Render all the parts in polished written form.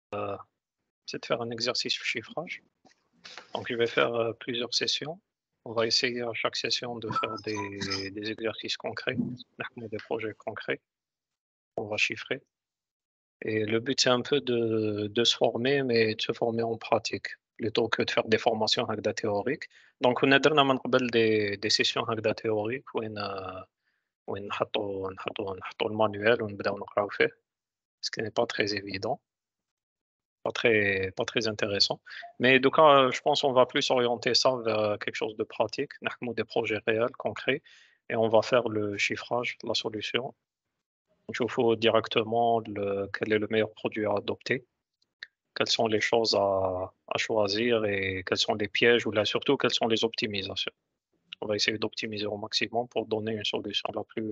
c'est de faire un exercice de chiffrage. Donc, je vais faire plusieurs sessions. On va essayer à chaque session de faire des exercices concrets, des projets concrets. On va chiffrer. Et le but, c'est un peu de se former, mais de se former en pratique, plutôt que de faire des formations هكذا théoriques. Donc, on a درنا من قبل des sessions هكذا théoriques وين نحطوا المانيوال ونبداو نقراو فيه, ce qui n'est pas très évident, pas très intéressant. Mais donc, je pense qu'on va plus orienter ça vers quelque chose de pratique, نحكموا des projets réels, concrets, et on va faire le chiffrage, la solution. نشوفوا directement quel est le meilleur produit à adopter, quelles sont les choses à choisir et quels sont les pièges ou là surtout quelles sont les optimisations. On va essayer d'optimiser au maximum pour donner une solution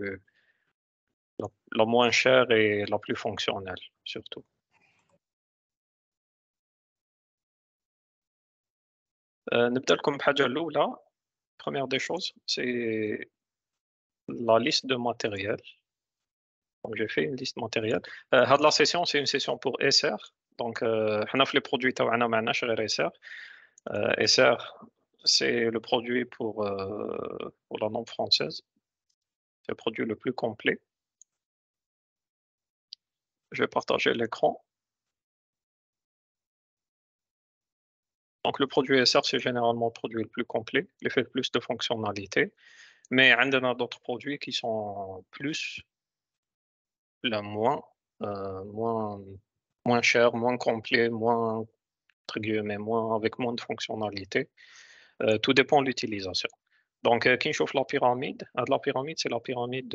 la moins chère et la plus fonctionnelle surtout. نبدأ لكم بحاجة الأولى. Première des choses, c'est la liste de matériel. Donc j'ai fait une liste matériel. هاد la session, c'est une session pour SR. Donc حنا في les produits تاعنا ما عندناش غير SR. SR, c'est le produit pour la norme française. C'est le produit le plus complet. Je vais partager l'écran. Donc le produit SR, c'est généralement le produit le plus complet. Il fait le plus de fonctionnalités. Mais il y en a d'autres produits qui sont plus, là, moins, moins chers, moins complets, moins, entre guillemets, moins, avec moins de fonctionnalités. Tout dépend de l'utilisation. Donc, qui chauffe la pyramide, c'est la pyramide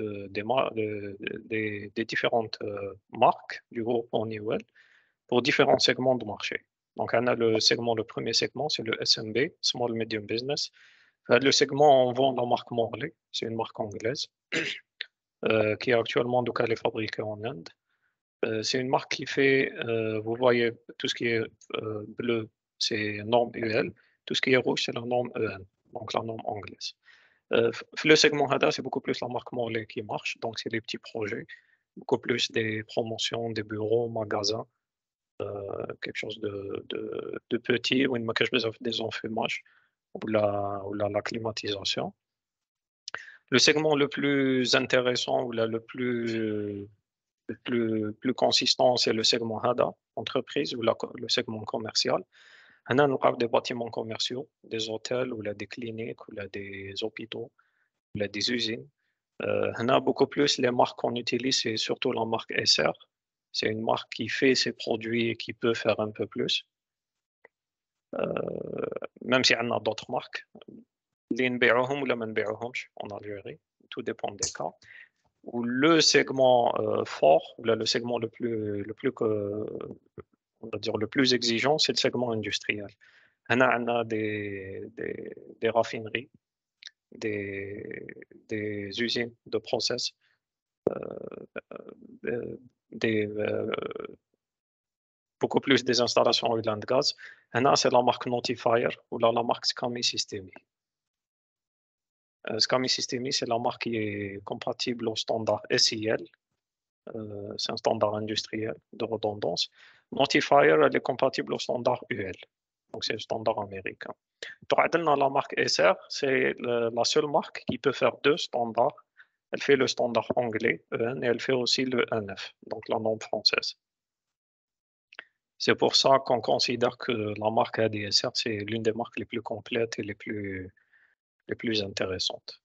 des différentes marques du groupe Honeywell pour différents segments de marché. Donc, on a le premier segment, c'est le SMB, Small Medium Business. Le segment, on vend la marque Morley, c'est une marque anglaise qui est actuellement, donc, elle est fabriquée en Inde. C'est une marque qui fait, vous voyez, tout ce qui est bleu, c'est norme UL, tout ce qui est rouge, c'est la norme EN, donc la norme anglaise. Le segment HADA, c'est beaucoup plus la marque Morley qui marche, donc c'est des petits projets, beaucoup plus des promotions, des bureaux, magasins, quelque chose de petit, où il n'y a pas des enfumages ou la climatisation. Le segment le plus intéressant ou le plus consistant, c'est le segment HADA, entreprise, ou le segment commercial. On a des bâtiments commerciaux, des hôtels, ou là, des cliniques, ou là, des hôpitaux, ou là, des usines. On a beaucoup plus les marques qu'on utilise, c'est surtout la marque SR. C'est une marque qui fait ses produits et qui peut faire un peu plus. Même si on a d'autres marques, اللي نبيعوهم ولا ما نبيعوهمش en Algérie, tout dépend des cas. Ou le segment fort, ou là, le segment on va dire le plus exigeant, c'est le segment industriel. On a des raffineries, des, des usines de process, des, beaucoup plus des installations oil and gas. C'est la marque Notifier ou là, la marque Scami Systemi. Scami Systemi, c'est la marque qui est compatible au standard SIL. C'est un standard industriel de redondance. Notifier, elle est compatible au standard UL. Donc, c'est le standard américain. La marque SR, c'est la seule marque qui peut faire deux standards. Elle fait le standard anglais, EN, et elle fait aussi le NF, donc la norme française. C'est pour ça qu'on considère que la marque ADSR, c'est l'une des marques les plus complètes et les plus intéressantes.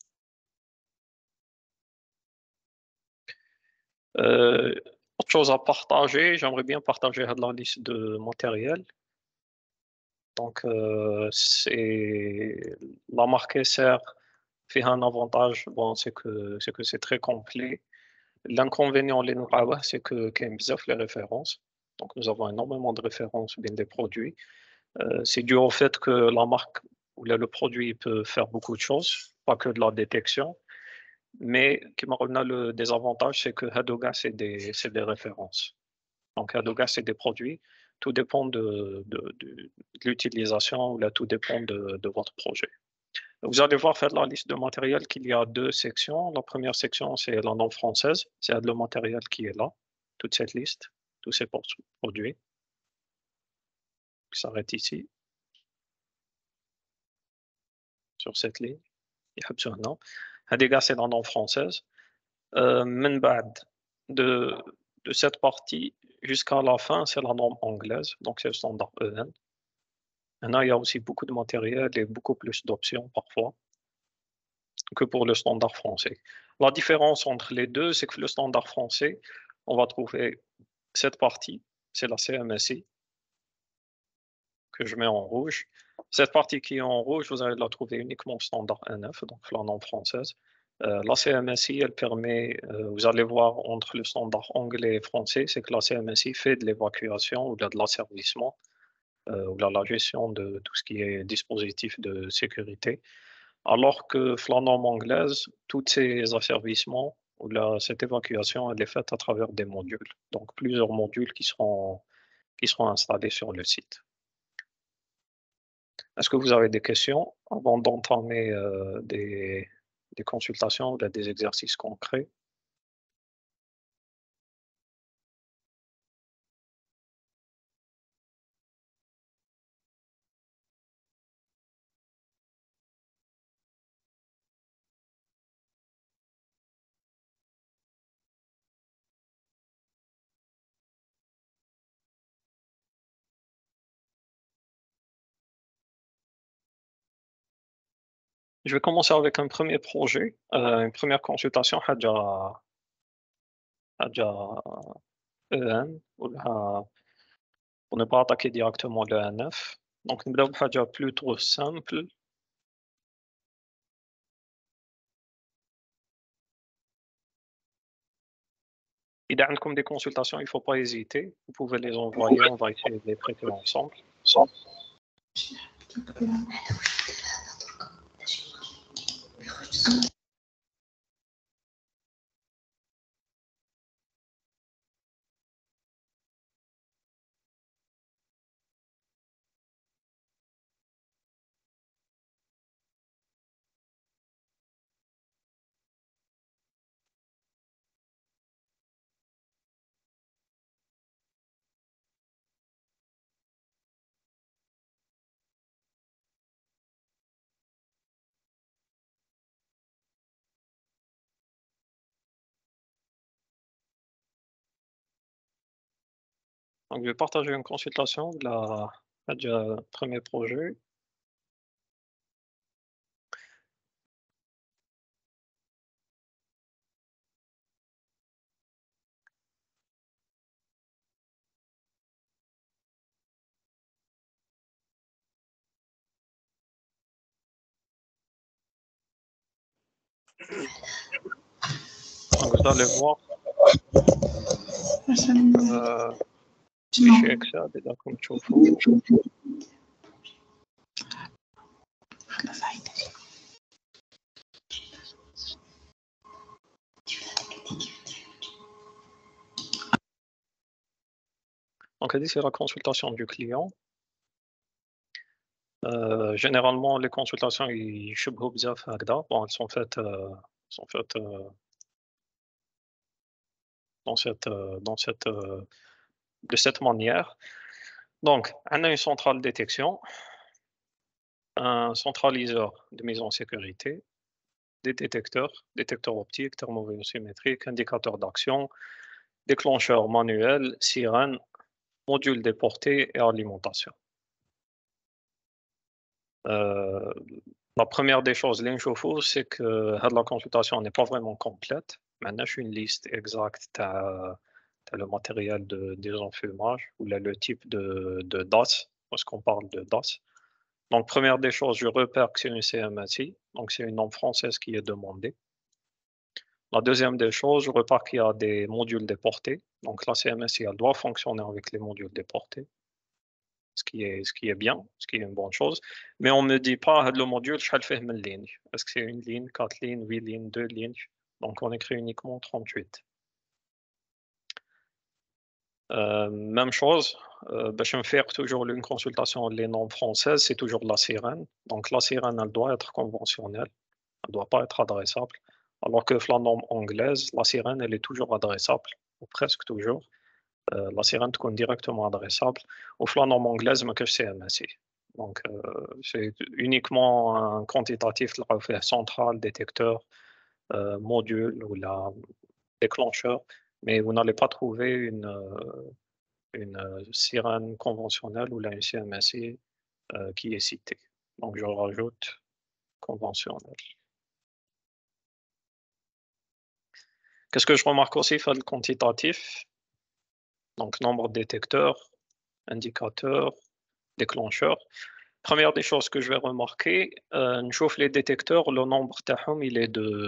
Autre chose à partager, j'aimerais bien partager la liste de matériel. Donc, c'est la marque SR fait un avantage, bon, c'est que c'est très complet. L'inconvénient, c'est que qu'il y a les références. Donc, nous avons énormément de références bien des produits. C'est dû au fait que la marque ou le produit peut faire beaucoup de choses, pas que de la détection. Mais qui m'a le désavantage, c'est que Hadoga, c'est des références. Donc, Hadoga, c'est des produits. Tout dépend de l'utilisation ou là, tout dépend de votre projet. Vous allez voir, faire la liste de matériel qu'il y a deux sections. La première section, c'est la norme française. C'est le matériel qui est là, toute cette liste, tous ces produits. qui s'arrête ici, sur cette ligne. يحبسوا هنا. هذه كاع c'est la norme française. من بعد de cette partie jusqu'à la fin, c'est la norme anglaise, donc c'est le standard EN. Maintenant, il y a aussi beaucoup de matériel et beaucoup plus d'options parfois que pour le standard français. La différence entre les deux, c'est que le standard français, on va trouver cette partie, c'est la CMSI, que je mets en rouge. Cette partie qui est en rouge, vous allez la trouver uniquement au standard N9, donc la norme française. La CMSI, elle permet, vous allez voir entre le standard anglais et français, c'est que la CMSI fait de l'évacuation ou de l'asservissement ou de la gestion de tout ce qui est dispositif de sécurité. Alors que la norme anglaise, tous ces asservissements ou cette évacuation, elle est faite à travers des modules. Donc plusieurs modules qui seront installés sur le site. Est-ce que vous avez des questions avant d'entamer des consultations ou des exercices concrets? Je vais commencer avec un premier projet, une première consultation حاجة EN pour ne pas attaquer directement le N9. Donc نبداو بحاجة plutôt simple. إذا عندكم des consultations, il ne faut pas hésiter, vous pouvez les envoyer, on va essayer de les traiter ensemble. Donc je vais partager une consultation de la premier projet. Donc vous allez voir fichier Excel إذا كنتم تشوفوا. Donc ici c'est la consultation du client. Généralement les consultations يشبهوا بزاف هكذا. Bon, elles sont faites de cette manière. Donc on a une centrale détection, un centraliseur de mise en sécurité, des détecteurs optiques, thermovolumétriques, indicateurs d'action, déclencheur manuel, sirène, module déporté et alimentation. La première des choses, l'info, c'est que la consultation n'est pas vraiment complète. Maintenant, j'ai une liste exacte de le matériel de désenfumage ou le type de DAS, parce qu'on parle de DAS. Donc, première des choses, je repère que c'est une CMSI, donc c'est une norme française qui est demandée. La deuxième des choses, je repère qu'il y a des modules déportés. Donc, la CMSI, elle doit fonctionner avec les modules déportés, ce qui est bien, ce qui est une bonne chose. Mais on ne me dit pas, le module, je fait une ligne. Est-ce que c'est une ligne, 4 lignes, 8 lignes, 2 lignes? Donc, on écrit uniquement 38. Même chose, je me fais toujours une consultation les normes françaises, c'est toujours la sirène. Donc, la sirène, elle doit être conventionnelle, elle ne doit pas être adressable. Alors que la norme anglaise, la sirène, elle est toujours adressable, ou presque toujours. la sirène تكون directement adressable. Ou la norme anglaise, ما كاش CMSI. Donc, c'est uniquement un quantitatif تلقاو فيه central, détecteur, module ou la déclencheur, mais vous n'allez pas trouver une sirène conventionnelle ou là une CMSI qui est citée. Donc, je rajoute conventionnel. Qu'est-ce que je remarque aussi, fait le quantitatif? Donc, nombre de détecteurs, indicateurs, déclencheurs. Première des choses que je vais remarquer, je chauffe les détecteurs, le nombre تاعهم, il est de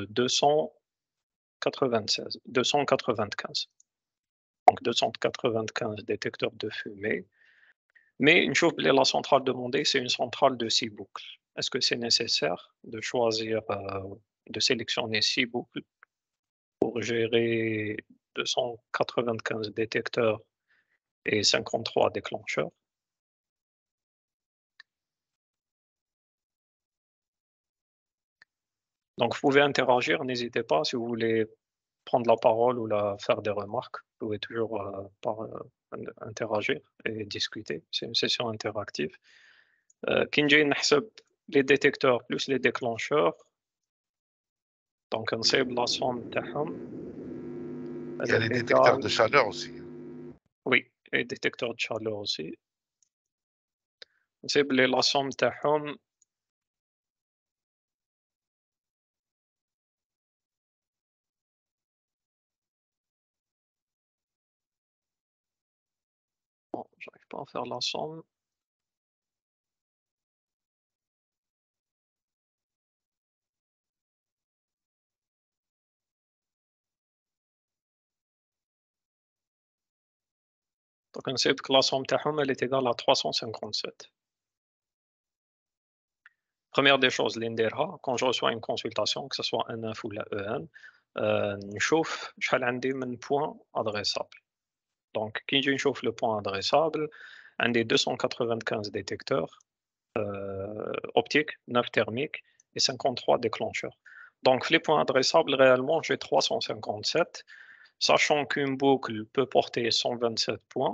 295. Donc 295 détecteurs de fumée. Mais une chose, la centrale demandée, c'est une centrale de 6 boucles. Est-ce que c'est nécessaire de choisir, de sélectionner 6 boucles pour gérer 295 détecteurs et 53 déclencheurs? Donc, vous pouvez interagir, n'hésitez pas si vous voulez prendre la parole ou faire des remarques. Vous pouvez toujours interagir et discuter. C'est une session interactive. كي نجي نحسب les détecteurs plus les déclencheurs, donc نصيب la somme تاعهم. Il y a les détecteurs de chaleur aussi. Oui, et détecteurs de chaleur aussi. نصيب لي la somme تاعهم bon, j'arrive pas à faire la somme. Donc نصيب que la somme تاعهم elle est égale à 357. Première des choses, l'INDERA, quand je reçois une consultation, que ce soit NF ou la EN, نشوف شحال عندي من points adressables. Donc, كي نجي نشوف le point adressable, عندي 295 détecteurs optiques, 9 thermiques et 53 déclencheurs. Donc, les points adressables, réellement, j'ai 357, sachant qu'une boucle peut porter 127 points.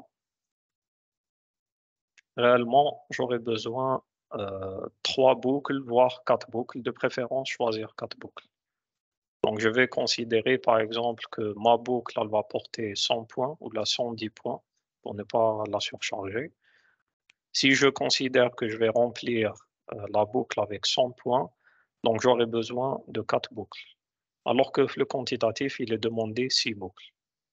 Réellement, j'aurais besoin 3 boucles, voire 4 boucles, de préférence choisir 4 boucles. Donc je vais considérer par exemple que ma boucle elle va porter 100 points ou la 110 points pour ne pas la surcharger. Si je considère que je vais remplir la boucle avec 100 points, donc j'aurai besoin de 4 boucles. Alors que le quantitatif, il est demandé 6 boucles.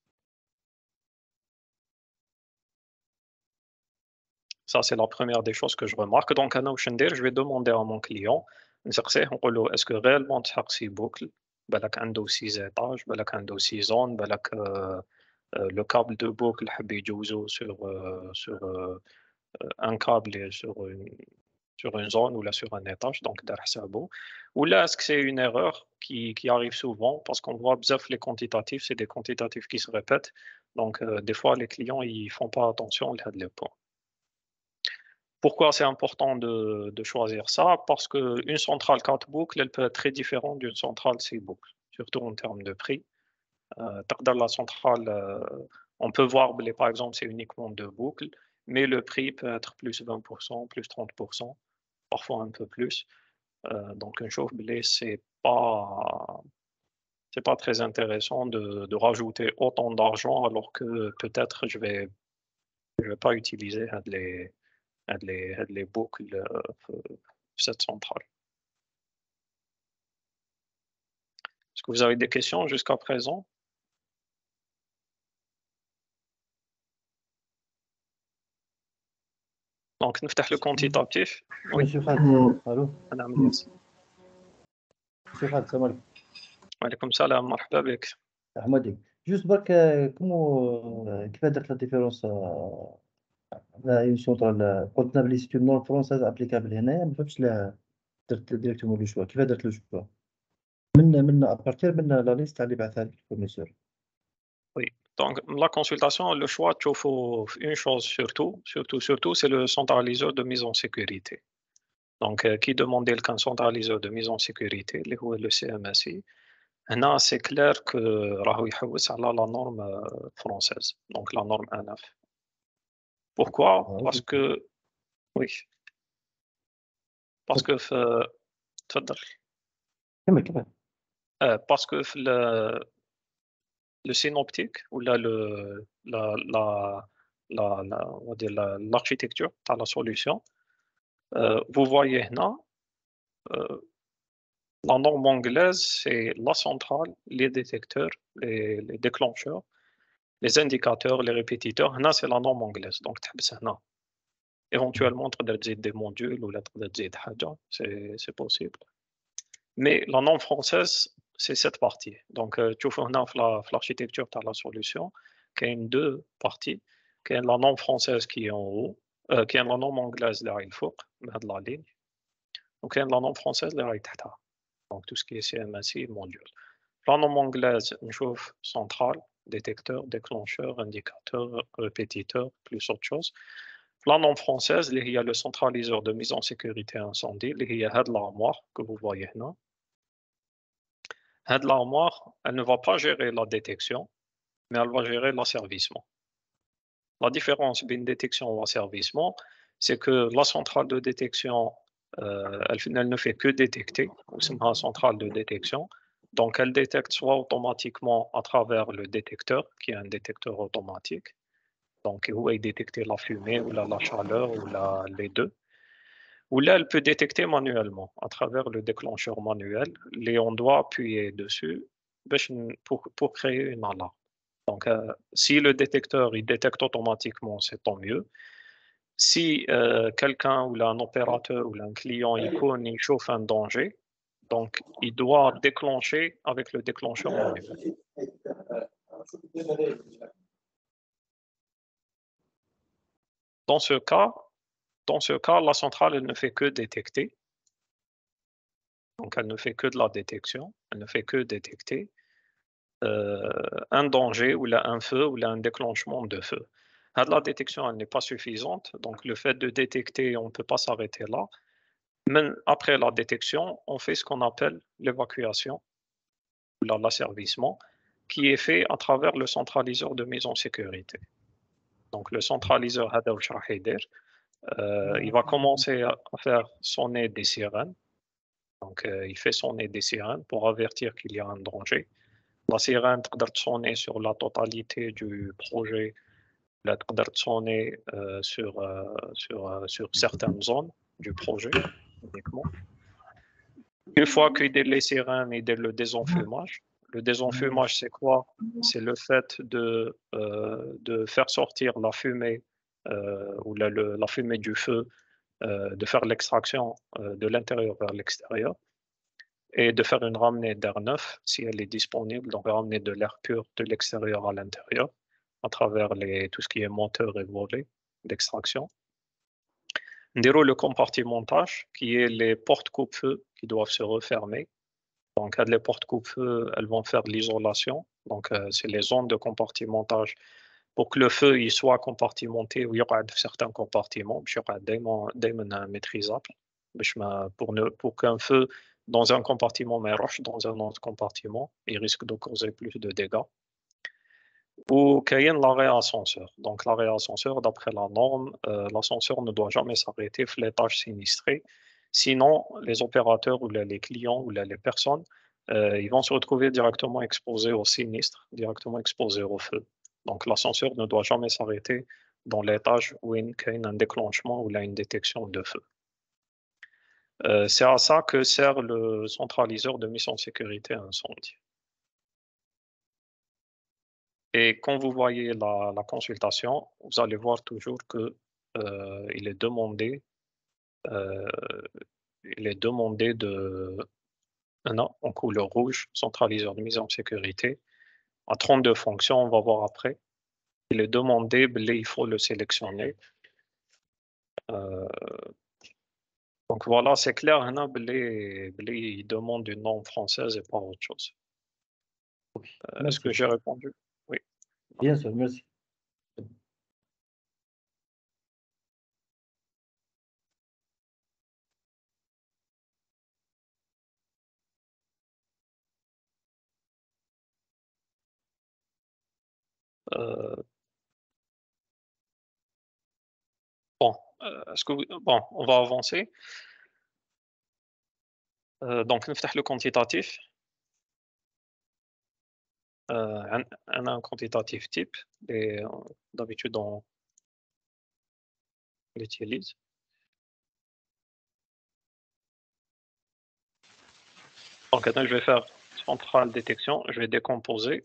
Ça, c'est la première des choses que je remarque. Donc, je vais demander à mon client, est-ce que réellement tu as 6 boucles? بالك عنده 6 étages, بالك عنده 6 zones, بالك le câble de boucle حب يجوزه sur un câble et sur une zone ou là sur un étage, donc دار حسابه. Ou là, est-ce que c'est une erreur qui arrive souvent parce qu'on voit bzaf les quantitatifs, c'est des quantitatifs qui se répètent. Donc, des fois, les clients, ils font pas attention à les points. Pourquoi c'est important de choisir ça? Parce qu'une centrale 4 boucles, elle peut être très différente d'une centrale 6 boucles, surtout en termes de prix. Dans la centrale, on peut voir, par exemple, c'est uniquement 2 boucles, mais le prix peut être plus 20%, plus 30%, parfois un peu plus. Donc, un chauffe blé, c'est pas très intéressant de rajouter autant d'argent alors que peut-être je vais pas utiliser les boucles cette centrale. Est-ce que vous avez des questions jusqu'à présent? Donc نفتح le quantitatif. Oui. Monsieur Khaled, allô? Madame Elias. Monsieur Khaled, salam alaikum. وعليكم السلام مرحبا بك. أحمدك. Juste برك كيف درت لا ديفيرونس على اون سونترال قلتنا بلي سيت اون نورم فرونساز ابليكابل هنايا ما فهمتش لا درت ديريكتومون لو شوا كيف درت لو شوا من ابارتير من لا ليست تاع اللي بعثها لك الفورنيسور. Oui. Donc la consultation, le choix, tu faut une chose surtout, c'est le centraliseur de mise en sécurité. Donc qui demandait le centraliseur de mise en sécurité, le CMSI. هنا c'est clair que راهو يحوس على la norme française, donc la norme A9. Pourquoi? Parce que oui, parce que تفضل. كمل. Parce que le synoptique ou là on va dire l'architecture de la solution, vous voyez là, la norme anglaise, c'est la centrale, les détecteurs, les déclencheurs, les indicateurs, les répétiteurs. Là, c'est la norme anglaise. Donc, تحبس هنا. Éventuellement, تقدر تزيد des modules ou là تقدر تزيد حاجة, c'est possible. Mais la norme française, c'est cette partie. Donc, تشوفوا هنا في l'architecture de la solution, il y a deux parties. Il y a la norme française qui est en haut, qui est la norme anglaise اللي راهي الفوق من هاد la ligne. Donc, il y a la norme française اللي راهي تحتها. Donc, tout ce qui est CMSI, module. La norme anglaise, on trouve centrale, détecteur, déclencheur, indicateur, répétiteur, plus autre chose. La norme française, il y a le centraliseur de mise en sécurité incendie, il y a l'armoire que vous voyez là. L'armoire, elle ne va pas gérer la détection, mais elle va gérer l'asservissement. La différence entre une détection et l'asservissement, c'est que la centrale de détection, elle ne fait que détecter, c'est une centrale de détection. Donc, elle détecte soit automatiquement à travers le détecteur, qui est un détecteur automatique. Donc, où elle détecte la fumée ou la chaleur ou les deux. Ou là, elle peut détecter manuellement à travers le déclencheur manuel. Et on doit appuyer dessus pour créer une alarme. Donc, si le détecteur il détecte automatiquement, c'est tant mieux. Si quelqu'un ou là, un opérateur ou là, un client il connaît, il chauffe un danger, donc il doit déclencher avec le déclencheur manuel. Dans ce cas, la centrale elle ne fait que détecter. Donc, elle ne fait que de la détection, elle ne fait que détecter un danger ou là, un feu ou là, un déclenchement de feu. La détection elle n'est pas suffisante, donc le fait de détecter, on ne peut pas s'arrêter là. Mais après la détection, on fait ce qu'on appelle l'évacuation, l'asservissement, qui est fait à travers le centraliseur de mise en sécurité. Donc le centraliseur, il va commencer à faire sonner des sirènes. Donc il fait sonner des sirènes pour avertir qu'il y a un danger. La sirène peut sonner sur la totalité du projet, elle peut sonner sur certaines zones du projet uniquement. Une fois qu'il y a les sirènes et le désenfumage, c'est quoi? C'est le fait de faire sortir la fumée ou la fumée du feu, de faire l'extraction de l'intérieur vers l'extérieur et de faire une ramenée d'air neuf si elle est disponible, donc ramener de l'air pur de l'extérieur à l'intérieur à travers tout ce qui est moteur et volet d'extraction. Ndiro le compartimentage, qui est les portes coupe-feu qui doivent se refermer. Donc, les portes coupe-feu, elles vont faire de l'isolation. Donc, c'est les zones de compartimentage pour que le feu il soit compartimenté ou il y aura certains compartiments, il y aura des maîtrisables pour qu'un feu dans un compartiment mais roche dans un autre compartiment, il risque de causer plus de dégâts. Ou qu'il y ait l'arrêt ascenseur. Donc, l'arrêt ascenseur, d'après la norme, l'ascenseur ne doit jamais s'arrêter sur l'étage sinistré. Sinon, les opérateurs ou les clients ou les personnes, ils vont se retrouver directement exposés au sinistre, directement exposés au feu. Donc, l'ascenseur ne doit jamais s'arrêter dans l'étage où il y a un déclenchement ou là, une détection de feu. C'est à ça que sert le centraliseur de mise en sécurité incendie. Et quand vous voyez la consultation, vous allez voir toujours que il est demandé de en couleur rouge, centraliseur de mise en sécurité, à 32 fonctions, on va voir après. Il est demandé, il faut le sélectionner. Donc voilà, c'est clair, il demande une norme française et pas autre chose. Est-ce que j'ai répondu? Oui. Bien sûr, merci. Bon, bon, on va avancer. Donc نفتح le quantitatif. Un quantitatif type et d'habitude on l'utilise. Donc maintenant je vais faire centrale détection, je vais décomposer.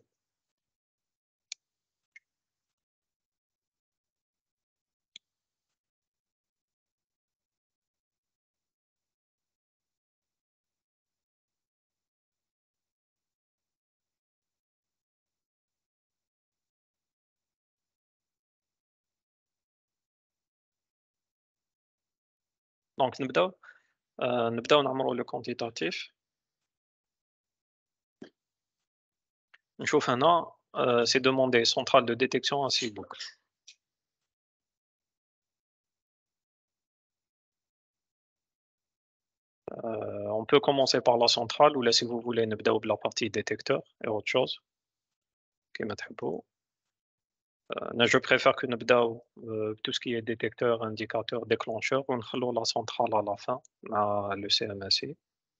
Donc نبداو نعمروا le quantitatif. نشوف هنا c'est demandé centrale de détection à 6 boucles. On peut commencer par la centrale ou là si vous voulez نبداو بلا partie détecteur et autre chose كيما تحبوا. Je préfère que نبداو tout ce qui est détecteur, indicateur, déclencheur ونخلو la centrale à la fin مع le CMSI.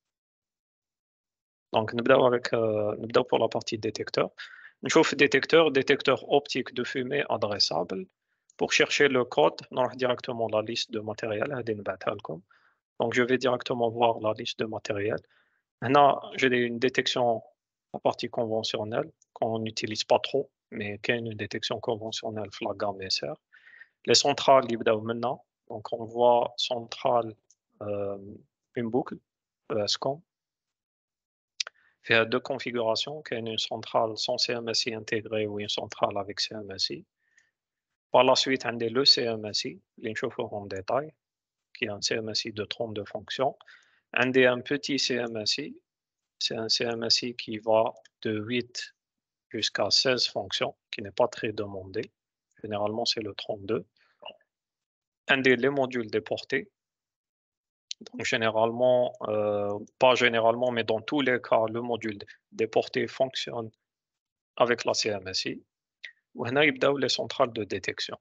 Donc نبداو pour la partie détecteur. نشوف détecteur optique de fumée adressable. Pour chercher le code, نروح directement la liste de matériel هذه نبعثها لكم. Donc je vais directement voir la liste de matériel. Maintenant, j'ai une détection en partie conventionnelle qu'on n'utilise pas trop, mais qui est une détection conventionnelle la gamme SR. Les centrales, يبداو maintenant. Donc on voit centrale, une boucle, ESCOM. Il y a deux configurations, qui est une centrale sans CMSI intégré ou une centrale avec CMSI. Par la suite, on a le CMSI, l'inchauffeur en détail, qui est un CMSI de 32 fonctions. On a un petit CMSI, c'est un CMSI qui va de 8 jusqu'à 16 fonctions, qui n'est pas très demandé. Généralement, c'est le 32. On a les modules déportés. Donc, généralement, pas généralement, mais dans tous les cas, le module déporté fonctionne avec la CMSI. وهنا يبداو les centrales de détection.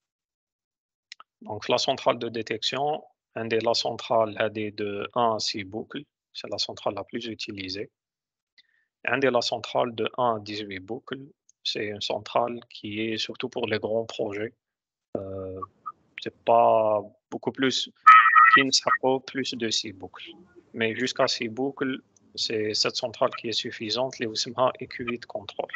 Donc la centrale de détection, la centrale de 1 à 6 boucles, c'est la centrale la plus utilisée. La centrale de 1 à 18 boucles, c'est une centrale qui est surtout pour les grands projets. C'est pas beaucoup plus, qui ne sera pas plus de 6 boucles. Mais jusqu'à 6 boucles, c'est cette centrale qui est suffisante, les اسمها EQ8 contrôle.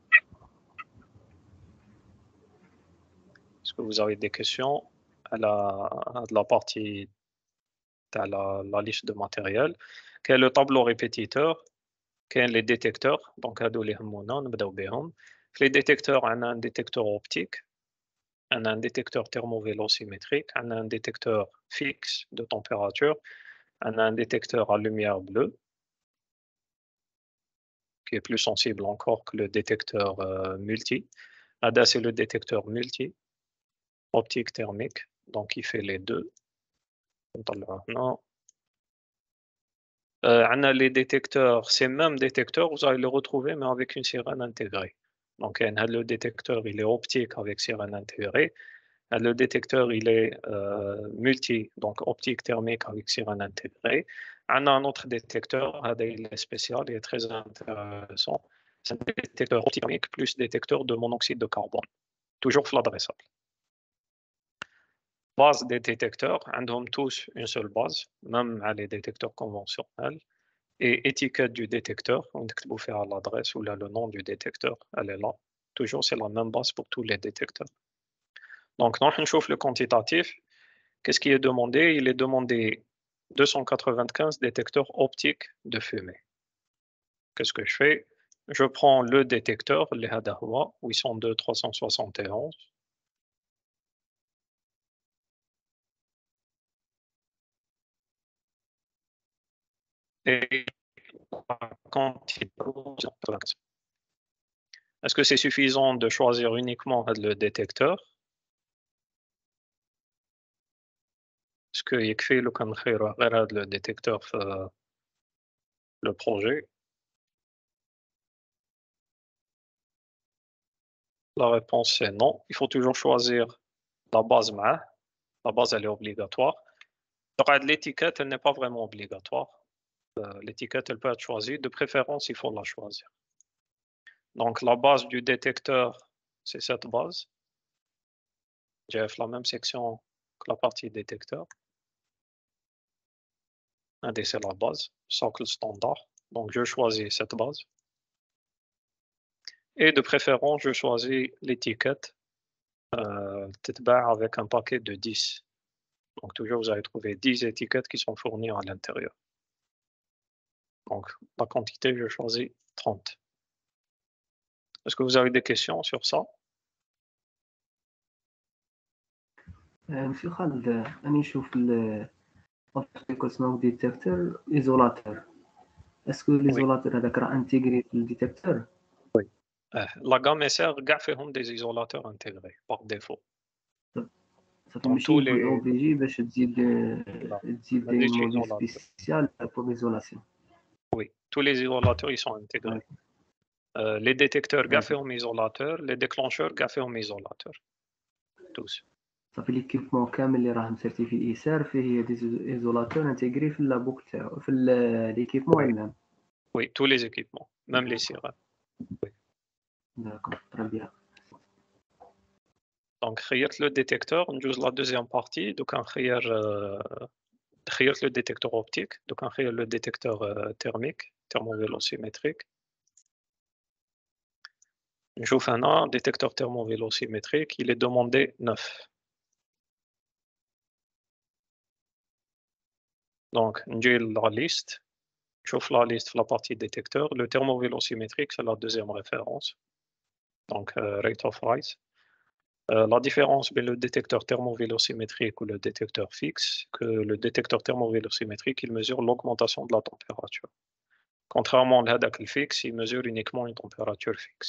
Est-ce que vous avez des questions à la partie de la liste de matériel? Quel est le tableau répétiteur? Quels sont les détecteurs? Donc, les détecteurs, on a un détecteur optique, on a un détecteur thermovélocimétrique, on a un détecteur fixe de température, on a un détecteur à lumière bleue, qui est plus sensible encore que le détecteur multi. Là, c'est le détecteur multi, optique thermique, donc il fait les deux. On a les détecteurs, ces mêmes détecteurs, vous allez les retrouver, mais avec une sirène intégrée. Donc, le détecteur, il est optique avec sirène intégrée. Le détecteur, il est multi, donc optique thermique avec sirène intégrée. On a un autre détecteur, il est spécial, il est très intéressant. C'est un détecteur optique thermique plus détecteur de monoxyde de carbone, toujours adressable. Base des détecteurs, ils ont tous une seule base, même les détecteurs conventionnels. Et étiquette du détecteur, on peut faire l'adresse ou là, le nom du détecteur, elle est là. Toujours, c'est la même base pour tous les détecteurs. Donc, nous, on chauffe le quantitatif. Qu'est-ce qui est demandé? Il est demandé 295 détecteurs optiques de fumée. Qu'est-ce que je fais? Je prends le détecteur, le Hadawa, 802 371. Et est-ce que c'est suffisant de choisir uniquement le détecteur? Est-ce qu'il يكفي لو كان نخيروا غير هذا le détecteur في le projet? La réponse est non. Il faut toujours choisir la base معاه. La base, elle est obligatoire. L'étiquette, elle n'est pas vraiment obligatoire. L'étiquette, elle peut être choisie. De préférence, il faut la choisir. Donc, la base du détecteur, c'est cette base. J'ai fait la même section que la partie détecteur. C'est la base, socle standard. Donc, je choisis cette base. Et de préférence, je choisis l'étiquette avec un paquet de 10. Donc, toujours, vous allez trouver 10 étiquettes qui sont fournies à l'intérieur. Donc, la quantité, je choisis 30. Est-ce que vous avez des questions sur ça? monsieur Khaled, أنا نشوف le détecteur isolateur. Est-ce que l'isolateur هذاك راه intégré في le détecteur? Oui. La gamme SR كاع فيهم des isolateurs intégrés par défaut. صافي ماشي obligé باش تزيد des modules spéciaux pour l'isolation. Oui, tous les isolateurs ils sont intégrés. Les détecteurs كاع فيهم isolateurs, les déclencheurs كاع فيهم isolateurs. Tous. صافي ليكيبمون كامل اللي راه مسيرتيفي إيسار فيه دي ايزولاتور انتيغري في لابوك تاعو في ليكيبمون elle-même. Oui, tous les équipements, même les sirènes. Oui. D'accord, très bien. Donc, خيرت le détecteur, نجوز la deuxième partie, donc خير le détecteur optique, donc خير le détecteur thermique, thermovélocimétrique. نشوف هنا détecteur thermovélocimétrique, il est demandé 9. Donc, نجي la liste, نشوف la liste في la partie détecteur. Le thermovélocimétrique, c'est la deuxième référence. Donc, rate of rise. La différence entre le détecteur thermovélocimétrique ou le détecteur fixe, que le détecteur thermovélocimétrique, il mesure l'augmentation de la température. Contrairement à le fixe, il mesure uniquement une température fixe.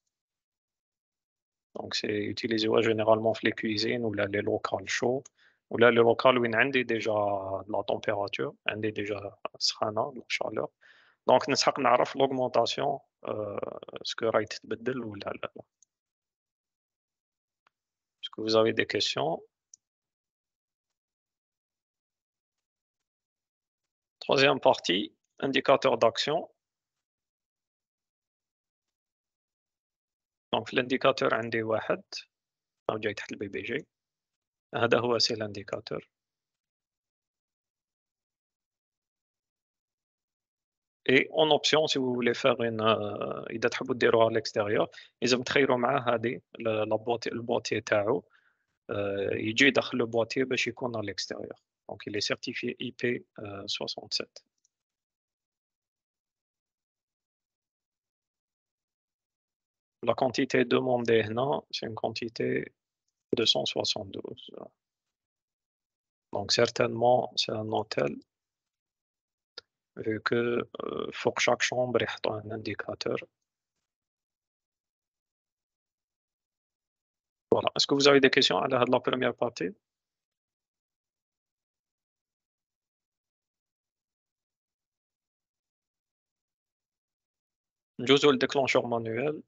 Donc, c'est utilisé généralement dans les cuisines ou là, les locales chauds, ou là, les locales où il y a déjà de la température, il y a déjà de la chaleur. Donc, nous savons l'augmentation, ce que rate تبدل ou là. Est-ce que vous avez des questions? Troisième partie, indicateur d'action. Donc l'indicateur عندي واحد أو جاي تحت البي بي جي هذا هو سي l'indicateur. Et en option, si vous voulez faire une إذا تحبوا ديروها à l'extérieur, لازم تخيروا معاه هذه البواتي تاعو يجي داخل البواتي باش يكون à l'extérieur. Donc il est certifié IP67. La quantité demandée هنا, c'est une quantité 272. Donc certainement, c'est un hôtel, vu que faut que chaque chambre ait un indicateur. Voilà. Est-ce que vous avez des questions à la première partie? نجوزو le déclencheur manuel.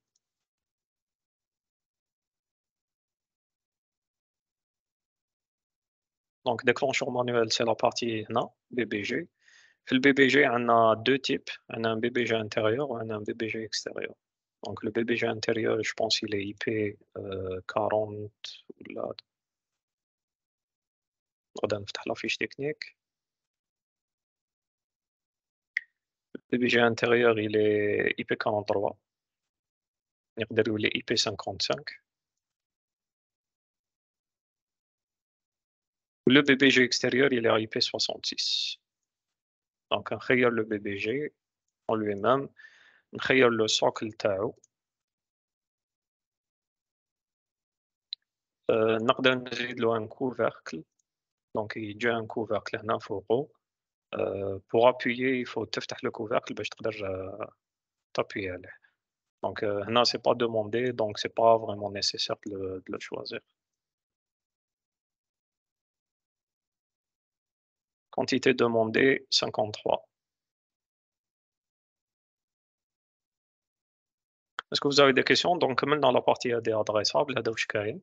Donc déclencheur manuel, c'est la partie هنا BBG. في le BBG, on a deux types. On a un BBG intérieur et on a un BBG extérieur. Donc le BBG intérieur, je pense il est IP 40 ولا غدا نفتح la fiche technique. Le BBG intérieur, il est IP 43. يقدر يولي IP 55. Le BBG extérieur, il est à IP 66. Donc, on خير le BBG en lui-même, on خير le socle تاعو. نقدر نزيد له un couvercle. Donc, il y a un couvercle هنا فوقو. Pour appuyer, il faut تفتح le couvercle باش تقدر t'appuyer عليه. Donc, هنا c'est pas demandé, donc c'est pas vraiment nécessaire de le choisir. Quantité demandée, 53. Est-ce que vous avez des questions? Donc, même dans la partie des adressables, هذا واش كاين.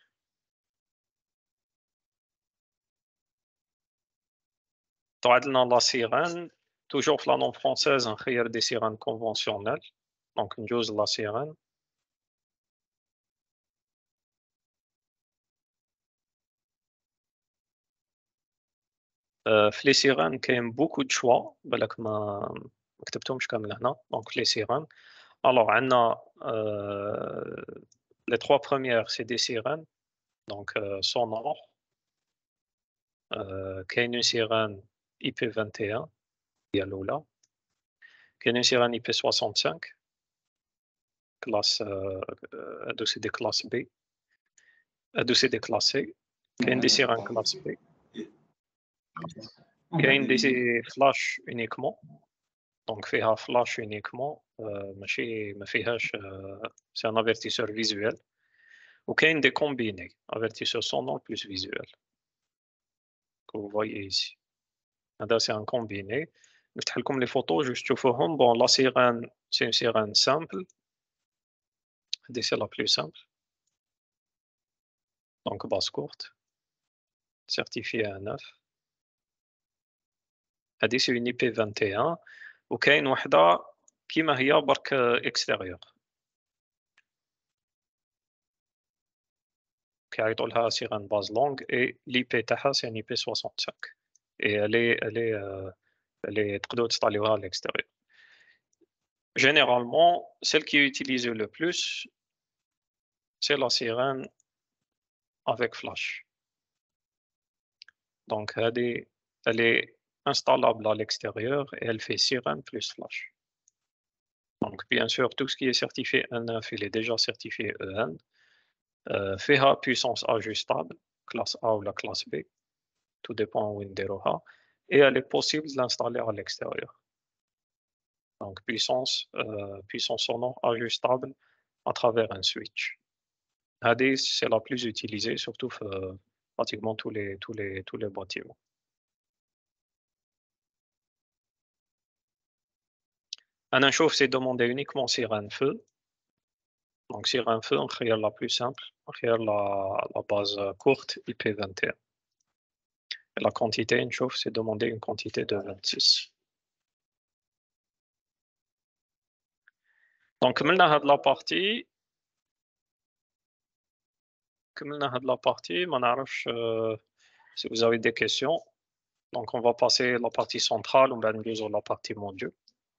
طلعت لنا la sirène, toujours في la langue française نخير des sirènes conventionnelles. Donc, نجوز la sirène. في les sirènes كاين beaucoup de choix. بالك ما كتبتهمش كامل هنا. Donc, les sirènes. Alors, عندنا les 3 premières, c'est des sirènes. Donc, sonores. كاين une sirène IP21 هي الأولى. كاين une sirène IP65 classe هادو c'est des classes B. هادو c'est des classes C. كاين des sirènes classe B. كاين des flash uniquement. Donc فيها flash uniquement ماشي ما فيهاش c'est un avertisseur visuel. وكاين des combinés, avertisseur sonore plus visuel. Que vous voyez ici. هذا c'est un combiné. نفتح لكم les photos juste تشوفوهم. Bon, la sirène, c'est une sirène simple. C'est la plus simple. Donc basse courte. Certifiée à 9. هذه c'est une IP21. وكاين وحدة كيما هي برك extérieur. كيعيطوا لها sirène base longue et l'IP تاعها c'est une IP65. Et elle est تقدروا تستعليوها à l'extérieur. Généralement, celle qui est utilisée le plus, c'est la sirène avec flash. Donc, elle est installable à l'extérieur et elle fait sirène plus flash. Donc, bien sûr, tout ce qui est certifié E9, il est déjà certifié EN. FEHA puissance ajustable, classe A ou la classe B, tout dépend où Winderoha. Et elle est possible de l'installer à l'extérieur. Donc, puissance sonore ajustable à travers un switch. Hadis, c'est la plus utilisée, surtout pratiquement tous les bâtiments. Un chauffe, c'est demander uniquement sirène feu. Donc, sirène feu, on crée la plus simple, on crée la base courte IP21. Et la quantité, une chauffe, c'est demander une quantité de 26. Donc, كملنا هاد la partie, ما نعرفش si vous avez des questions. Donc, on va passer la partie centrale, on va ندوزو la partie module.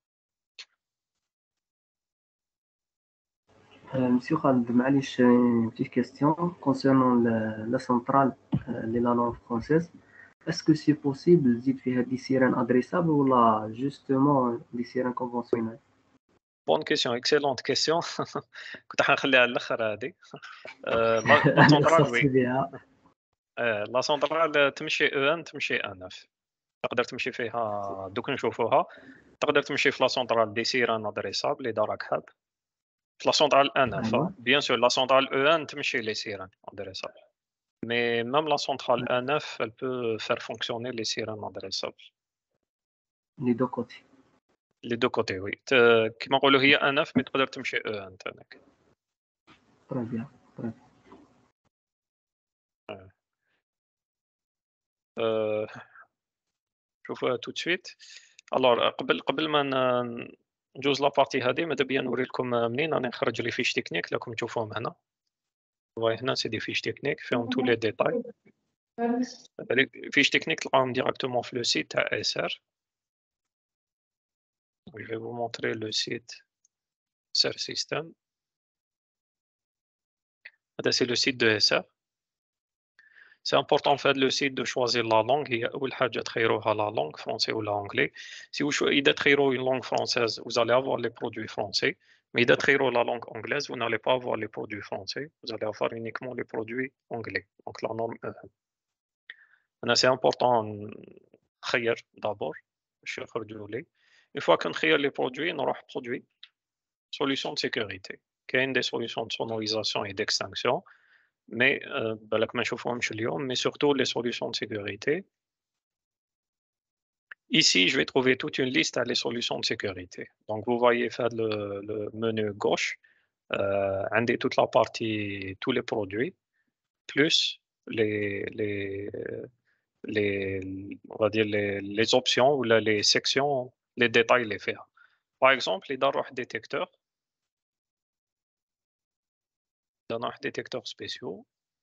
Monsieur Khaled, معليش une petite question concernant la centrale de la langue française. Est-ce que c'est possible تزيد فيها des sirènes adressables ou là justement des sirènes conventionnelles? Bonne question, excellente question. كنت حنخليها على الاخر هذه. لا سونترال وي. لا سونترال تمشي ان تمشي ان9. تقدر تمشي فيها دوك نشوفوها. تقدر تمشي في لا سونترال دي سيران ادريسابل اذا راك حاب. في لا سونترال ان9 بيان سور لا سونترال ان تمشي لي سيران adressables. Mais même la centrale A9, elle peut faire fonctionner les sirènes adressables. Les deux côtés. Les deux côtés, oui. كما نقولوا هي A9 mais تقدر تمشي E1 تاعك. Très bien. Très bien. شوفوها tout de suite. Alors قبل ما نجوز لا بارتي هذه ماذا بيا نوري لكم منين راني نخرج لي فيش تكنيك راكم تشوفوهم هنا. هنا سي دي فيش تكنيك فيهم tous les détails. فيش تكنيك تلقاهم directement في le site تاع SR. Je vais vous montrer le site SR System. C'est le site de SR. C'est important en fait le site de choisir la langue. Il y a la langue français ou l'anglais. Si vous choisissez une langue française, vous allez avoir les produits français. Mais si vous la langue anglaise, vous n'allez pas avoir les produits français. Vous allez avoir uniquement les produits anglais. Donc la norme c'est important d'abord. Une fois qu'on crée les produits, on aura produit solution de sécurité. Il y a des solutions de sonorisation et d'extinction. Mais mais surtout les solutions de sécurité. Ici, je vais trouver toute une liste à les solutions de sécurité. Donc, vous voyez faire le menu gauche. عندي toute la partie, tous les produits, plus on va dire les options ou les sections, les détails les faire. Par exemple, les détecteurs, détecteurs spéciaux,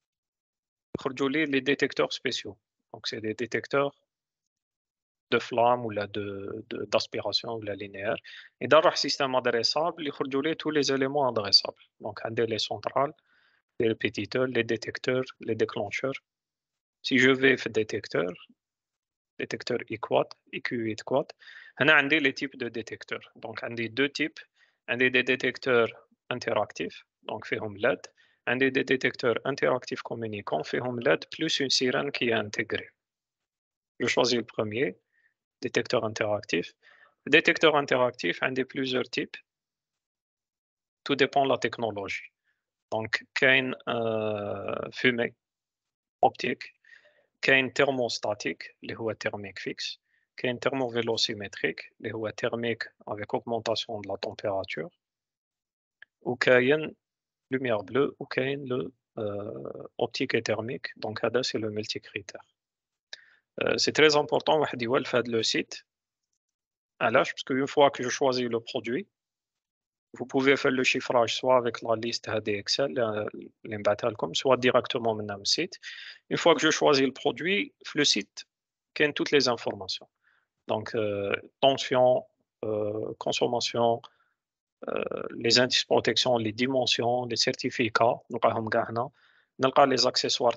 les détecteurs spéciaux. Donc, c'est des détecteurs de flamme ou d'aspiration ou la linéaire. Et dans le système adressable, il y tous les éléments adressables. Donc, les centrales, les répétiteurs, les détecteurs, les déclencheurs. Si je vais faire détecteur IQ8, IQ8 on a les types de détecteurs. Donc, on a deux types. On a des détecteurs interactifs, donc fait LED. On a des détecteurs interactifs communicants, fait LED, plus une sirène qui est intégrée. Je choisis le premier, détecteur interactif. Détecteur interactif, on a plusieurs types. Tout dépend de la technologie. Donc, il y a une fumée optique. Il y a une thermostatique, qui est thermique fixe. Il y a une thermovélocimétrique, qui est thermique avec augmentation de la température. Ou il y a une lumière bleue, ou il y a une optique et thermique. Donc, c'est le multicritère. C'est très important de faire le site. Parce qu'une fois que je choisis le produit, vous pouvez faire le chiffrage soit avec la liste Excel, soit directement dans le site. Une fois que je choisis le produit, le site contient toutes les informations. Donc, tension, consommation, les indices de protection, les dimensions, les certificats, les accessoires,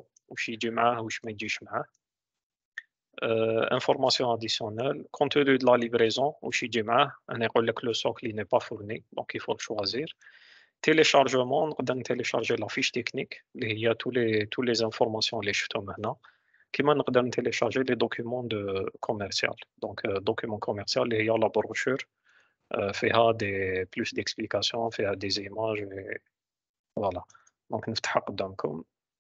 informations additionnelles, contenu de la livraison, le socle n'est pas fourni, donc il faut le choisir. Téléchargement, on va télécharger la fiche technique, il y a toutes les informations, les chutes maintenant. Comment on peut télécharger les documents commerciaux. Donc, documents commerciaux, il y a la brochure, fait plus d'explications, fait des images, et voilà. Donc, nous avons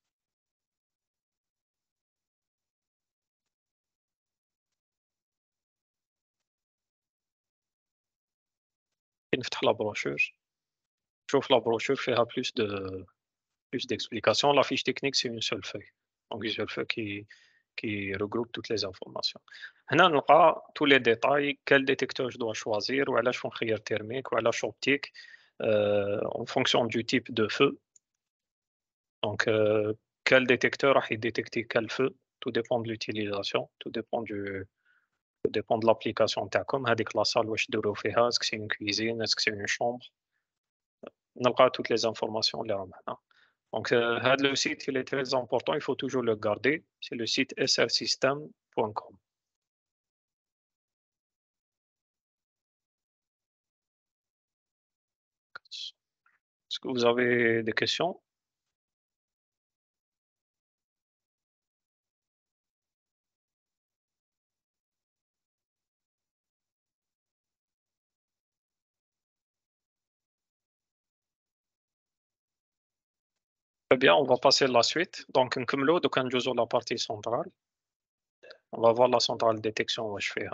la brochure. Je trouve la brochure fait plus d'explications. La fiche technique, c'est une seule feuille. Donc, une seule feuille qui regroupe toutes les informations. Là, on a tous les détails, quel détecteur je dois choisir, ou alors je fais thermique, ou alors optique, en fonction du type de feu. Donc, quel détecteur a détecté quel feu, tout dépend de l'utilisation, tout dépend de l'application. Avec la salle, est-ce que c'est une cuisine, est-ce que c'est une chambre. On a toutes les informations là maintenant. Donc, le site il est très important, il faut toujours le garder. C'est le site srsystem.com. Est-ce que vous avez des questions? Très bien, on va passer à la suite. Donc, on joue la partie centrale. On va voir la centrale détection où je fais.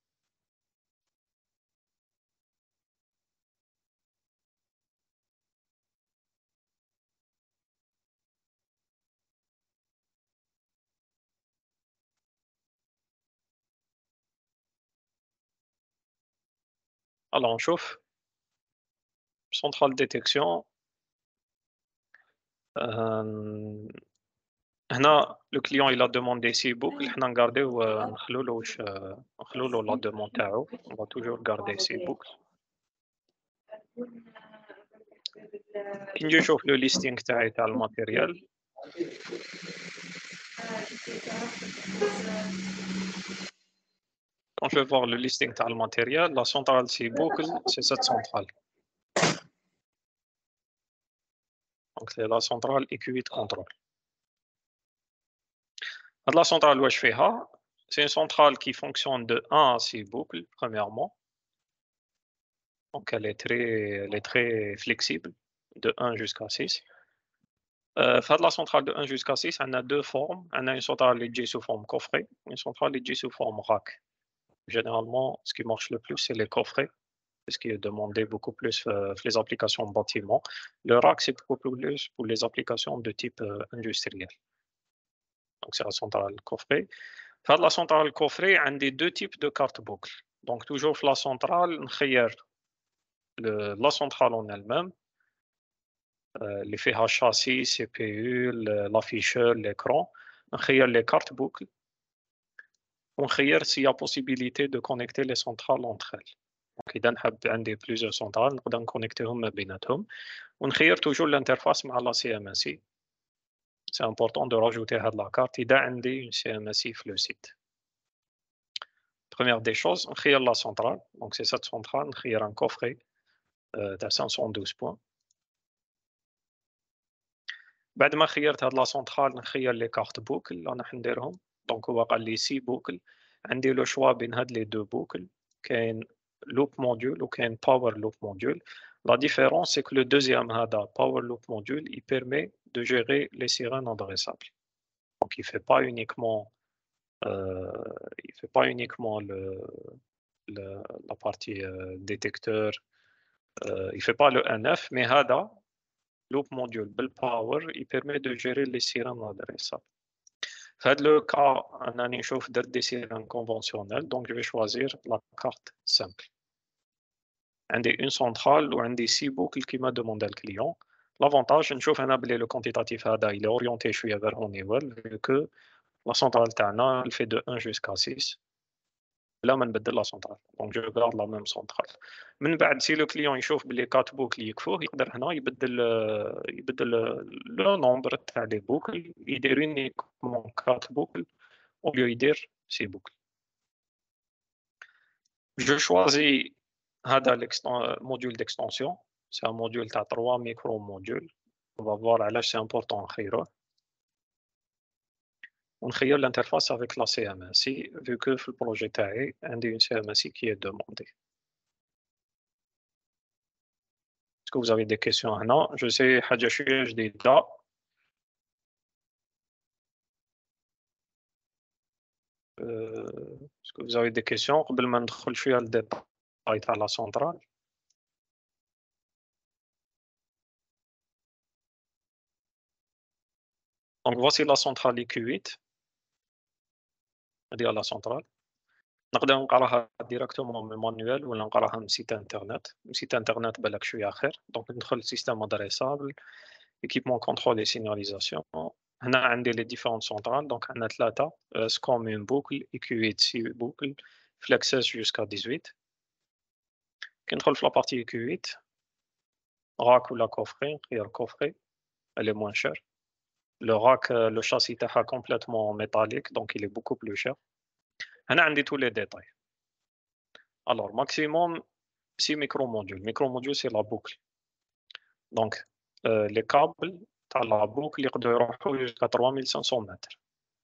Alors, on chauffe. Centrale détection. Le client il a demandé 6 boucles. On a gardé la demande. On va toujours garder 6 boucles. Je chauffe le listing le matériel. Quand je vais voir le listing le matériel, la centrale 6 boucles, c'est cette centrale. Donc, c'est la centrale IQ8 contrôle. La centrale où je fais, c'est une centrale qui fonctionne de 1 à 6 boucles, premièrement. Donc, elle est très flexible, de 1 jusqu'à 6. La centrale de 1 jusqu'à 6, on a deux formes. On a une centrale qui est sous forme coffret, une centrale qui est sous forme rack. Généralement, ce qui marche le plus, c'est les coffrets. c'est ce qui est demandé beaucoup plus pour les applications bâtiment. Le rack, c'est beaucoup plus pour les applications de type industriel. Donc, c'est la centrale coffret. Dans la centrale coffret, on a deux types de cartes boucles. Donc, toujours la centrale, on خير la centrale en elle-même, les فيها châssis, CPU, l'afficheur, l'écran. On خير les cartes boucles. On خير s'il y a possibilité de connecter les centrales entre elles. Donc, إذا نحب عندي plusieurs centrales, نقدر نكونكتيهم ما بيناتهم. ونخير toujours l'interface مع la CMSI. C'est important de rajouter la carte إذا عندي une CMSI في le site. Première des choses, on خير la centrale. Donc, c'est cette centrale, on خير un coffret de 512 points. بعد ما خيرت هاد لا سونترال نخير لي كارت بوكل اللي راح نديرهم. دونك هو قال لي 6 بوكل، عندي لو شوا بين هاد لي دو بوكل، كاين لوب موديول وكاين باور لوب موديول. La différence, c'est que le deuxième HADA, Power Loop Module, il permet de gérer les sirènes adressables. Donc, il ne fait pas uniquement la partie détecteur, il ne fait pas le NF, mais HADA, Loop Module, Power, il permet de gérer les sirènes adressables. Dans le cas, on a des sirènes conventionnelles, donc je vais choisir la carte simple. عندي une centrale وعندي 6 boucles qui m'a demandé le client. L'avantage, نشوف هنا بلي le quantitatif هذا il est orienté شوية vers haut niveau vu que la centrale تاعنا elle fait de 1 jusqu'à 6. بلا ما نبدل la centrale. Donc je garde la même centrale. من بعد si le client يشوف بلي 4 boucles يكفوه يقدر هنا يبدل le nombre تاع les boucles يدير uniquement 4 boucles au lieu يدير 6 boucles. Je choisis هذا module d'extension, c'est un module de 3 micro-modules. On va voir là c'est important نخيره. ونخير l'interface avec la CMSI vu que في البروجي تاعي عندي une CMSI qui est demandée. Est-ce que vous avez des questions هنا؟ Je sais حاجة شوية جديدة. Est-ce que vous avez des questions قبل ما ندخل شوية الديتاي تاع la centrale? Donc voici la centrale IQ8. هذه la centrale. نقدر نقراها directement من المانيوال ولا نقراها من سيت انترنت. سيت انترنت بالك شويه خير. دونك ندخل سيستم ادريسابل، équipement contrôle et signalisation. هنا عندي les différentes centrales. Donc عندنا ثلاثه SCOM une boucle, IQ8 6 boucles, Flexes jusqu'à 18. كي ندخل في la partie IQ8 rack ولا coffret، نخير coffret, elle est moins chère. Le rack, le châssis تاعها complètement métallique, donc il est beaucoup plus cher. هنا عندي tous les détails. Alors, maximum 6 micro-modules. Micro-module, c'est la boucle. Donc, les câbles, la boucle, ils jusqu'à 3500 mètres.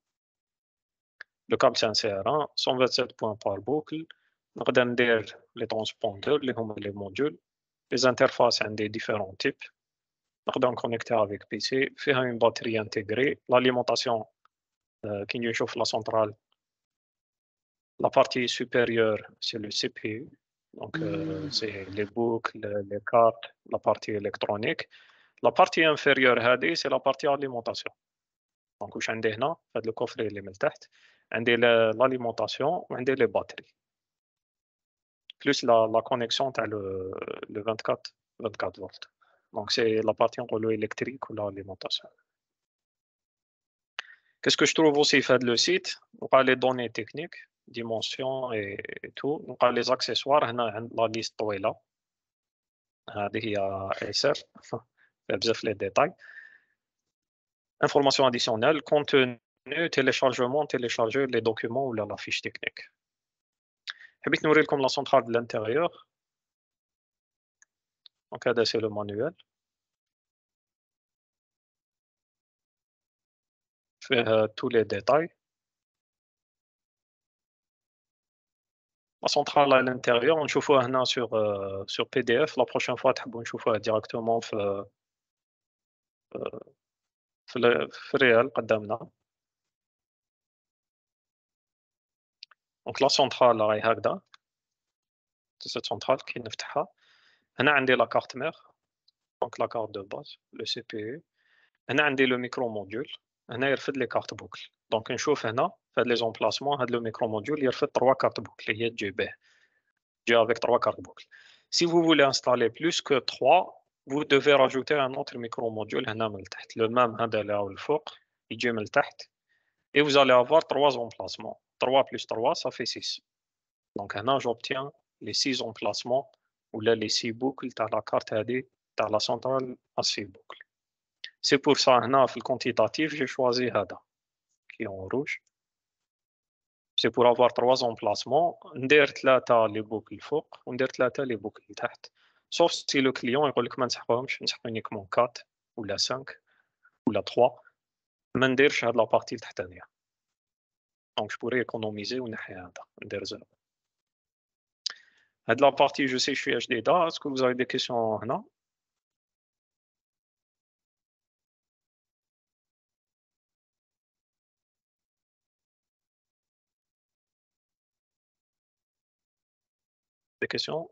Le câble, c'est un CR1, 127 points par boucle. نقدر ندير les transpondeurs, les modules. Les interfaces ont des différents types. نقدر connecter avec PC. فيها une batterie intégrée. L'alimentation, qui nous chauffe la centrale. La partie supérieure, c'est le CPU. Donc, c'est les boucles, les cartes, la partie électronique. La partie inférieure, c'est la partie alimentation. Donc, je suis هنا le coffret اللي من تحت. عندي l'alimentation وعندي les batteries. Plus la connexion تاع le 24 volts. Donc, c'est la partie en rouleau électrique ou l'alimentation. Qu'est-ce que je trouve aussi fait le site? On a les données techniques, dimensions et tout. On a les accessoires. On a la liste طويلة. هذه هي SR. فيها بزاف les détails. Informations additionnelles, contenu, téléchargement, télécharger les documents ou la fiche technique. حبيت نوريلكم la centrale de l'intérieur. Donc, هذا c'est le manuel. فيه tous les détails. La centrale à l'intérieur, on choisit هنا sur PDF. La prochaine fois, تحبوا نشوفوها directement في الريال قدامنا. Donc la centrale راهي هكذا. cette centrale qui نفتحها هنا عندي la carte mère donc la carte de base le CPU هنا عندي le micro module هنا يرفد لي carte boucle donc نشوف هنا في هاد les emplacements هاد le micro module يرفد 3 carte boucle هي تجي به تجي avec 3 carte boucle si vous voulez installer plus que 3 vous devez rajouter un autre micro module هنا من تحت le même هذا اللي هو الفوق يجي من تحت et vous allez avoir 3 emplacements 3 plus 3 ça fait 6 donc هنا j'obtiens les 6 emplacements ou là les 6 boucles تاع la carte هذه تاع la centrale à 6 boucles c'est pour ça هنا في الquantitatif j'ai choisi هذا qui est en rouge c'est pour avoir 3 emplacements ندير 3 les boucles الفوق وندير 3 les boucles تحت sauf si le client يقول لك ما نسحقهمش نسحق uniquement 4 ولا 5 ولا 3 ما نديرش هاد لا بارتي التحتانيه donc je pourrais économiser ونحي هذا ندير 0 هاد لا بارتي جو سي شويه جديده اسكو vous avez des questions هنا des questions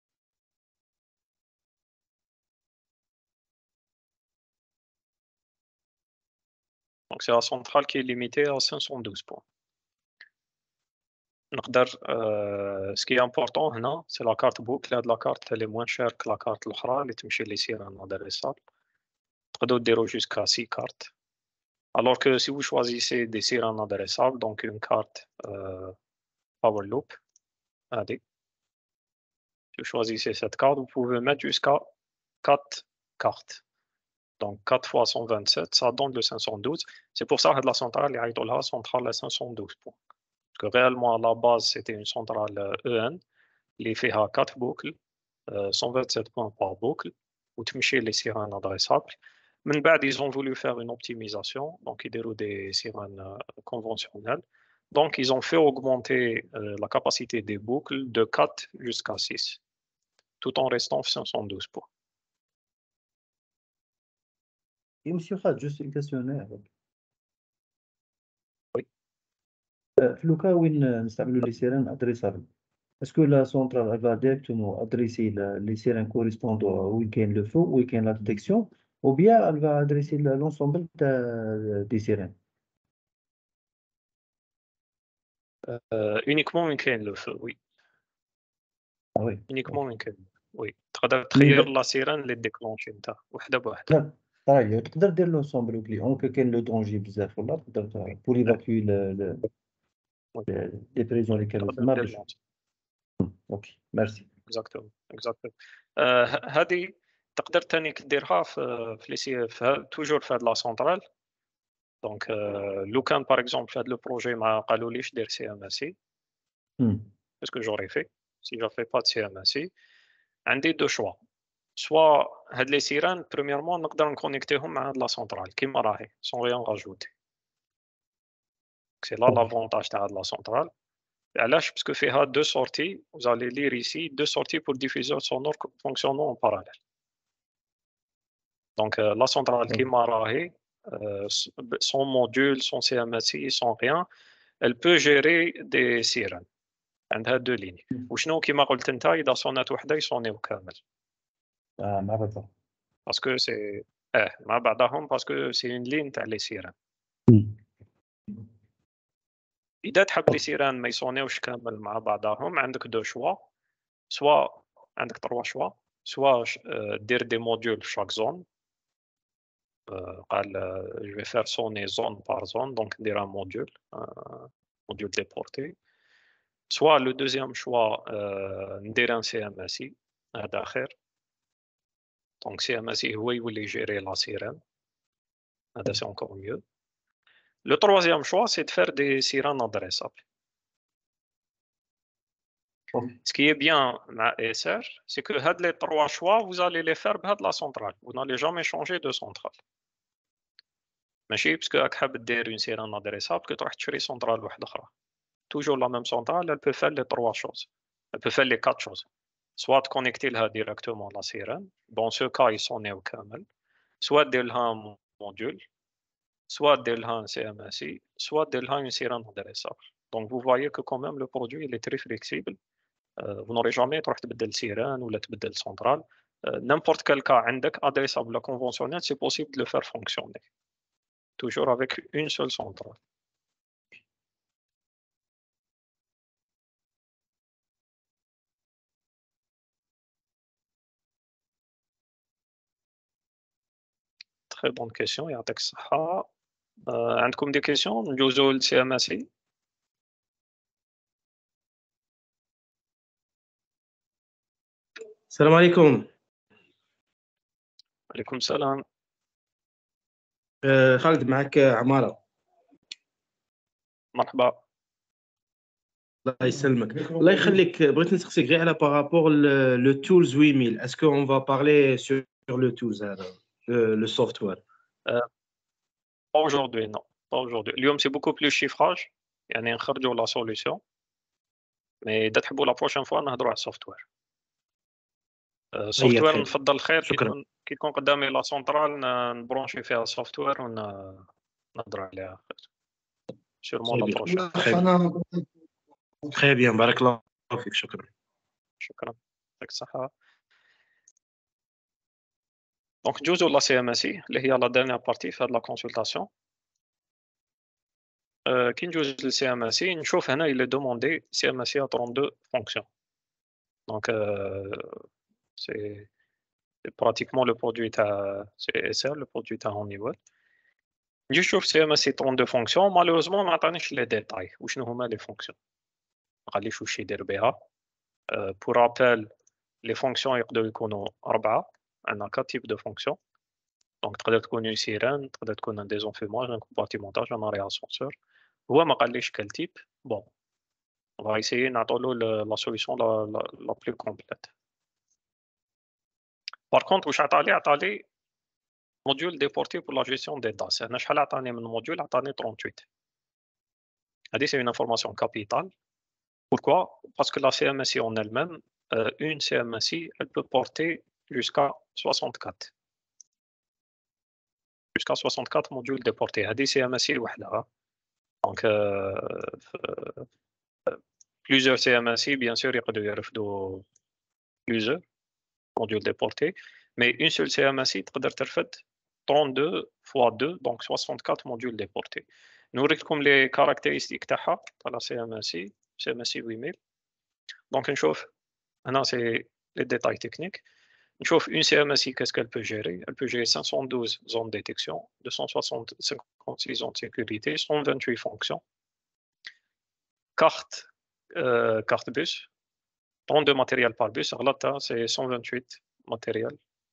donc c'est la centrale qui est limitée à 512 points نقدر ce qui est important هنا c'est la carte boucle هاد la carte elle est moins chère que la carte الأخرى اللي تمشي لي سيران adressable تقدروا ديروا jusqu'à 6 cartes alors que si vous choisissez des sirènes adressables donc une carte power loop هذه si vous choisissez cette carte vous pouvez mettre jusqu'à 4 cartes donc 4 fois 127 ça donne le 512 c'est pour ça que la centrale يعيطوا لها centrale à 512 points parce que réellement à la base c'était une centrale EN اللي فيها 4 boucles 127 points par boucle وتمشي les sirènes adressables من بعد ils ont voulu faire une optimisation donc ils déroulent des sirènes conventionnelles donc ils ont fait augmenter la capacité des boucles de 4 jusqu'à 6 tout en restant 512 points. Et monsieur Khad, juste une question. Oui. في le cas où نستعملوا les sirènes adressables, est-ce que la centrale elle va directement adresser les sirènes correspondant au week-end le feu, week-end la détection, ou bien elle va adresser l'ensemble des sirènes? Uniquement week-end le feu, oui. Ah oui. Uniquement week-end. Oui. تقدر تخير la sirène اللي déclenche انت وحده بوحده. طيب تقدر دير لونسومبل الكليون كاين لو دونجي بزاف ولا تقدر pour évacuer les prisons اللي كانوا تما باش. اوكي ميرسي. exactement هذه تقدر ثاني ديرها في لي سي توجور في هاد لا سونترال دونك لو كان باغ اكزومبل في هاد لو بروجي ما قالوليش دير سي ام اس اي باسكو جوري في سي جا في با سي ام اس اي عندي دو شوا سوا هاد لي سيران بريميرمون نقدر نكونيكتيهم مع هاد لا سونترال كيما راهي سون ريان راجوتي سي لا لافونتاج تاع هاد لا سونترال علاش باسكو فيها دو سورتي وزالي لير ici دو سورتي pour diffuseur sonore fonctionnant en parallèle donc la centrale كيما راهي son module son CMSI son rien elle peut gérer des sirènes عندها دو ليني وشنو كيما قلت انت اذا صونات وحده يصونيو كامل مع بعضها باسكو سي مع بعضهم باسكو سي اون لين تاع لي سيران إذا تحب لي سيران ما يصونيوش كامل مع بعضهم عندك دو شوا سوا عندك 3 شوا سوا دير دي موديول في شاك زون قال جو في فير سوني زون بار زون دونك ندير ان موديول ديبورتي سوا لو دوزيام شوا ندير ان سي ام اس اي هذا خير دونك سي ام اس اي هو يولي يجيري لا سيران هذا سي انكور ميو Le troisième choix, c'est de faire des sirènes adressables. Ce qui est bien à ESR, c'est que les 3 choix, vous allez les faire de la centrale. Vous n'allez jamais changer de centrale. Mais parce que vous voulez faire une sirène adressable, que vous allez acheter une centrale. Toujours la même centrale, elle peut faire les 3 choses. Elle peut faire les 4 choses. Soit connecter directement la sirène. Dans ce cas, ils sont nés au camel. Soit faire un module. Soit un CMSI, soit une sirène adressable. Donc vous voyez que quand même le produit il est très flexible vous n'aurez jamais تروح تبدل sirène ou تبدل centrale. N'importe quel cas عندك adressable conventionnel, c'est possible de le faire fonctionner. Toujours avec une seule centrale. Très bonne question, يعطيك الصحة. عندكم des questions ندوزو ل CMSI. السلام عليكم. عليكم السلام. خالد معك عمارة. مرحبا. الله يسلمك. الله يخليك، بغيت نسقسيك غير على بارابور لو تولز 8000. اسكو اون فا بارلي سور لو تولز هذا لو سوفتوير؟ Pas aujourd'hui, non. Pas aujourd'hui. اليوم c'est beaucoup plus chiffrage. يعني نخرجوا la solution. Mais إذا تحبوا la prochaine fois نهضروا على السوفتوير. السوفتوير نفضل الخير كي تكون قدامي لا سونترال نبرونشي فيها السوفتوير ونهضروا عليها. Sûrement la prochaine. Très bien, بارك الله فيك. شكرا. شكرا. يعطيك الصحة. Donc ندوزو لا CMSI اللي هي la dernière partie في هاد la consultation. كي ندوز ل CMSI نشوف هنا il est demandé CMSI à 32 fonctions. Donc c'est pratiquement le produit تاع CSR, le produit تاع Honeywell. نجي نشوف CMSI 32 fonctions. Malheureusement ما عطانيش les détails وشنو هما les fonctions. ما قاليش واش يدير بها. Pour rappel, les fonctions يقدروا يكونوا 4. عندنا 4 types de fonctions. Donc تقدر تكون une sirène, تقدر تكون un désenfumage, un compartimentage, un arrêt ascenseur. هو ما قاليش quel type. Bon, on va essayer نعطولو la solution la plus complète. Par contre واش عطالي module déporté pour la gestion des DAS. أنا شحال عطاني من module؟ عطاني 38. هذه c'est une information capitale. Pourquoi? Parce que la CMSI en elle-même, une CMSI, elle peut porter jusqu'à 64. Jusqu'à 64 modules déportés. هذه CMSI وحدها. Donc plusieurs CMSI bien sûr يقدروا يرفدوا plusieurs modules déportés, mais une seule CMSI تقدر ترفد 32 fois 2, donc 64 modules déportés. نوريكم les caractéristiques تاعها تاع la CMSI 8000. Donc نشوف هنا c'est les détails techniques. نشوف une CMSI qu'est-ce qu'elle peut gérer? Elle peut gérer 512 zones de détection, 256 zones de sécurité, 128 fonctions, carte bus, 32 matériels par bus. Alors là, c'est 128 matériels.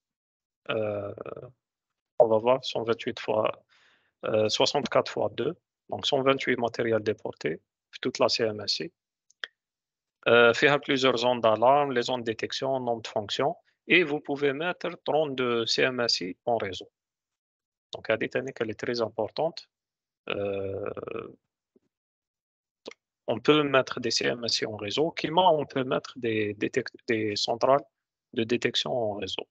On va voir 128 fois 64 fois 2, donc 128 matériels déportés toute la CMSI. Faire plusieurs zones d'alarme, les zones de détection, nombre de fonctions, et vous pouvez mettre 32 CMSI en réseau. Donc, la technique elle est très importante. On peut mettre des CMSI en réseau, on peut mettre des centrales de détection en réseau.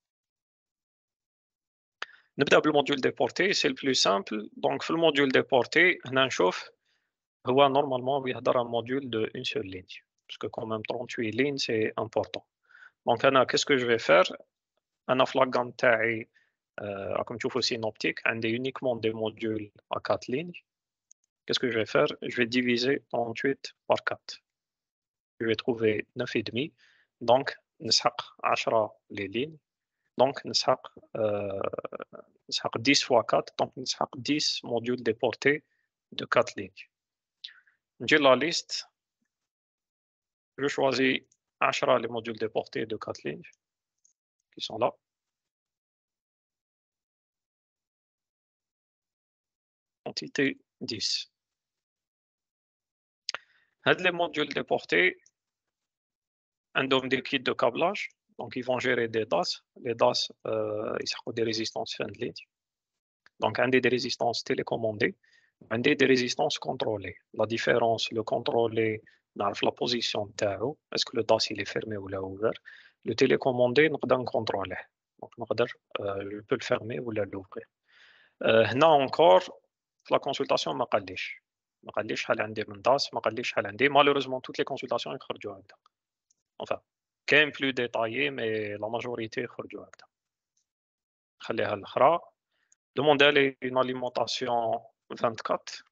نبدأ بالموديول déporté, c'est le plus simple. Donc, le module déporté, هنا نشوف هو normalement يهضر un module de une seule ligne. Parce que quand même 38 lignes, c'est important. Donc, qu'est-ce que je vais faire? Un flagrant تاعي comme tu vois synoptique, on a uniquement des modules à 4 lignes. Qu'est-ce que je vais faire? Je vais diviser 38 par 4. Je vais trouver 9,5. Donc, نسحق 10 les lignes. Donc, نسحق 10 fois 4. Donc, نسحق 10 modules déportés de 4 lignes. J'ai la liste. Je choisis 10 les modules déportés de 4 lignes qui sont là. Quantité 10. Les modules déportés ont des kits de câblage, donc ils vont gérer des DAS. Les DAS, ils ont des résistances fin de ligne. Donc, un des résistances télécommandées, un des résistances contrôlées. La différence, le contrôlé, dans la position de Tao, est-ce que le DAS il est fermé ou là ouvert? Le télécommandé, nous pouvons contrôler. Donc, je peux le fermer ou l'ouvrir. Là encore, la consultation ما قاليش شحال عندي من DAS، ما قاليش شحال عندي. Malheureusement, toutes les consultations يخرجوا هكذا. enfin كاين plus détaillé mais la majorité يخرجوا هكذا. خليها الأخرى. Demandez une alimentation 24.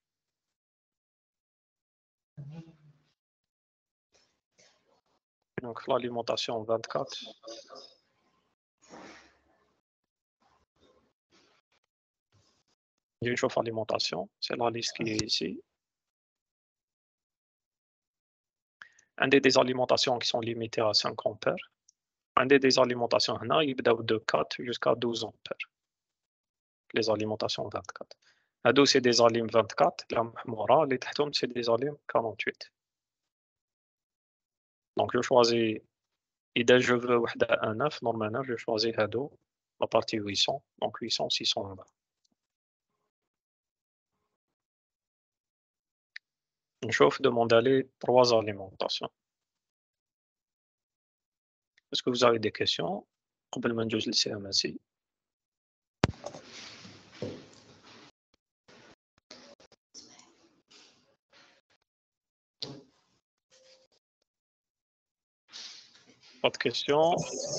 Donc l'alimentation 24. Il y a une chauffe alimentation, c'est la liste qui est ici. Un des alimentations qui sont limitées à 5 ampères. Un des alimentations il de 4 jusqu'à 12 ampères. Les alimentations 24. هادو c'est des alim 24 la محمورة اللي تحتهم c'est des alim 48. Donc je choisis إذا je veux وحدة A9 normalement je choisis هادو la partie 800 donc 800 600 نشوف demander les 3 alimentations. Est-ce que vous avez des questions قبل ما ندوز للCMSI? Pas de questions?